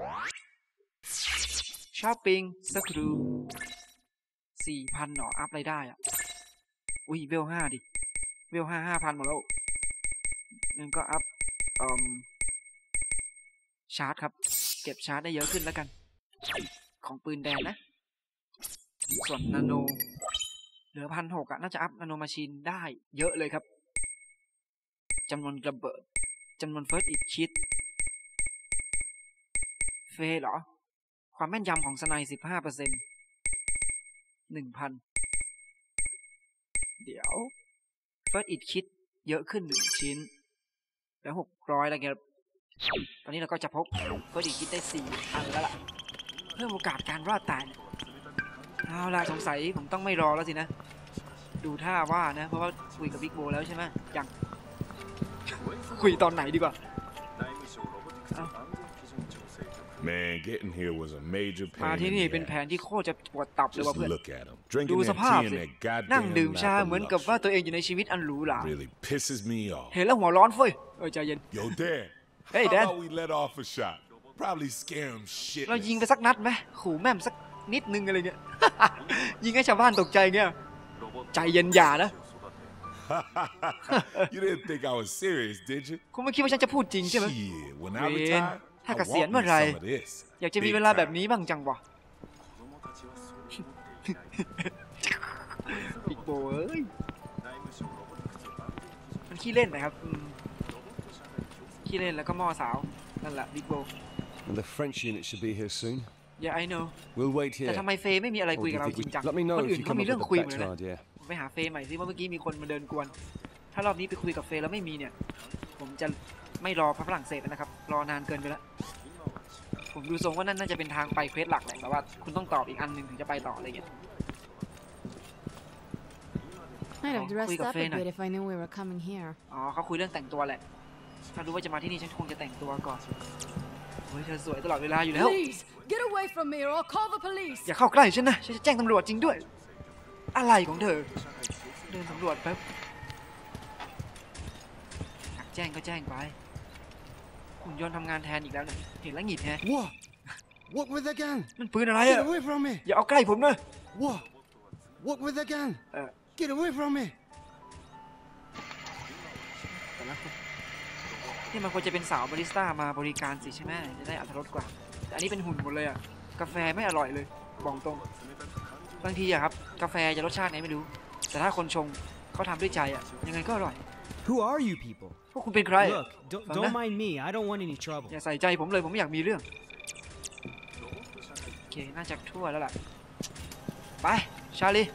ช้อปปิ้งสักครู่สี่พันหนออัพรายได้อ่ะอุ้ยเวลห้าดิเวลห้าห้าพันหมดแล้วงั้นก็อัพอืมชาร์จครับเก็บชาร์จได้เยอะขึ้นแล้วกันของปืนแดงนะส่วนนาโนเหลือพันหกอ่ะน่าจะอัพนาโนมาชินได้เยอะเลยครับจำนวนระเบิดจำนวนเฟิร์สอิทคิดเฟเหรอความแม่นยำของสไนสิบห้าเปอร์เซ็นต์หนึ่งพันเดี๋ยวเฟิร์สอิทคิดเยอะขึ้นหนึ่งชิ้นแล้วหกร้อยแล้วครับตอนนี้เราก็จะพกเฟิร์สอิทคิดได้สี่อันแล้วล่ะเพิ่มโอกาสการรอดตายเอาล่ะสงสัยผมต้องไม่รอแล้วสินะดูท่าว่านะเพราะว่าคุยกับบิ๊กโบแล้วใช่ไหมยังคุยตอนไหนดีกว่า Man, getting here was a major มา pain ที่ in นี่ the เป็น ass. แผนที่โคตรจะปวดตับเลยว่ะ Just เพื่อน look at him, drinking ดู that สภาพ tea สิ in that นั่ง goddamn ดื่มชา lap เหมือน of กับว่า luxury. ตัวเองอยู่ในชีวิตอันหรูหรา Really pisses me off. เห็นแล้วหัวร้อนเฟ้ยเออใจเย็น Yo, Dad. Hey, how Dad. about we let off a shot? Probably scare him shit. เรายิงไปสักนัดไหมขู่แม่มสักนิดนึงอะไรเงี้ย ยิงให้ชาวบ้านตกใจเงี้ยใจเย็นอย่านะ You didn't think I was serious, did you? คุณไม่คิดว่าฉันจะพูดจริงใช่ไหม Shit, when I เวน retire, ถ้า I เกษียณ want เมื่อ me ไหร่ some of this. อยากจะมี Big เวลาแบบ time. นี้บ้างจังวะ บิ๊กโบเอ้ยมันขี้เล่นนะครับขี้เล่นแล้วก็หม้อสาวนั่นแหละบิ๊กโบ And the French unit should be here soon. Yeah I know We'll wait แต่ here. ทำไมเฟย์ไม่มีอะไร Or คุย do กับ you เรา think จริง we- จัง Let me know คน if อื่น you เขา come มี up เรื่อง with a คุยหมดเลย better นะ idea. ไปหาเฟย์ใหม่สิว่าเมื่อกี้มีคนมาเดินกวนถ้ารอบนี้ไปคุยกับเฟย์แล้วไม่มีเนี่ยผมจะไม่รอฝรั่งเศสนะครับรอนานเกินไปแล้วผมดูทรงว่านั่นน่าจะเป็นทางไปเควสหลักแหละแต่ว่าคุณต้องตอบอีกอันหนึ่งถึงจะไปต่ออะไรเงี้ย I'd have dressed คุยกับ up เฟ a ย์หน่อย bit if I knew we were coming here. อ๋อเขาคุยเรื่องแต่งตัวแหละถ้ารู้ว่าจะมาที่นี่ฉันคงจะแต่งตัวก่อนเฮ้ยเธอสวยตลอดเวลาอยู่แล้ว Please get away from me or I'll call the police. อย่าเข้าใกล้ฉันนะฉันจะแจ้งตำรวจจริงด้วยอะไรของเธอเดินสำรวจแป๊บอยากแจ้งก็แจ้งไปหุ่นยนต์ทำงานแทนอีกแล้วเนี่ยเห็นแล้วหงิดแฮะ What? What with the gun? มันปืนอะไร Get อะ away from me! อย่าเอาใกล้ผมนะ What? What with the gun? เออ Get away from me! แต่ละคนนี่มันควรจะเป็นสาวบาริสต้ามาบริการสิใช่ไหมจะได้อรรถรสกว่าแต่อันนี้เป็นหุ่นหมดเลยอะกาแฟไม่อร่อยเลยบอกตรงบางทีอะครับกาแฟจะรสชาติไหนไม่รู้แต่ถ้าคนชงเขาทำด้วยใจอะยังไงก็อร่อย Who are you people? พวกคุณเป็นใคร Look, don't, ฟัง don't นะ mind me. I don't want any trouble. อย่าใส่ใจผมเลยผมไม่อยากมีเรื่องโอเคน่าจะทั่วแล้วล่ะไปชาลี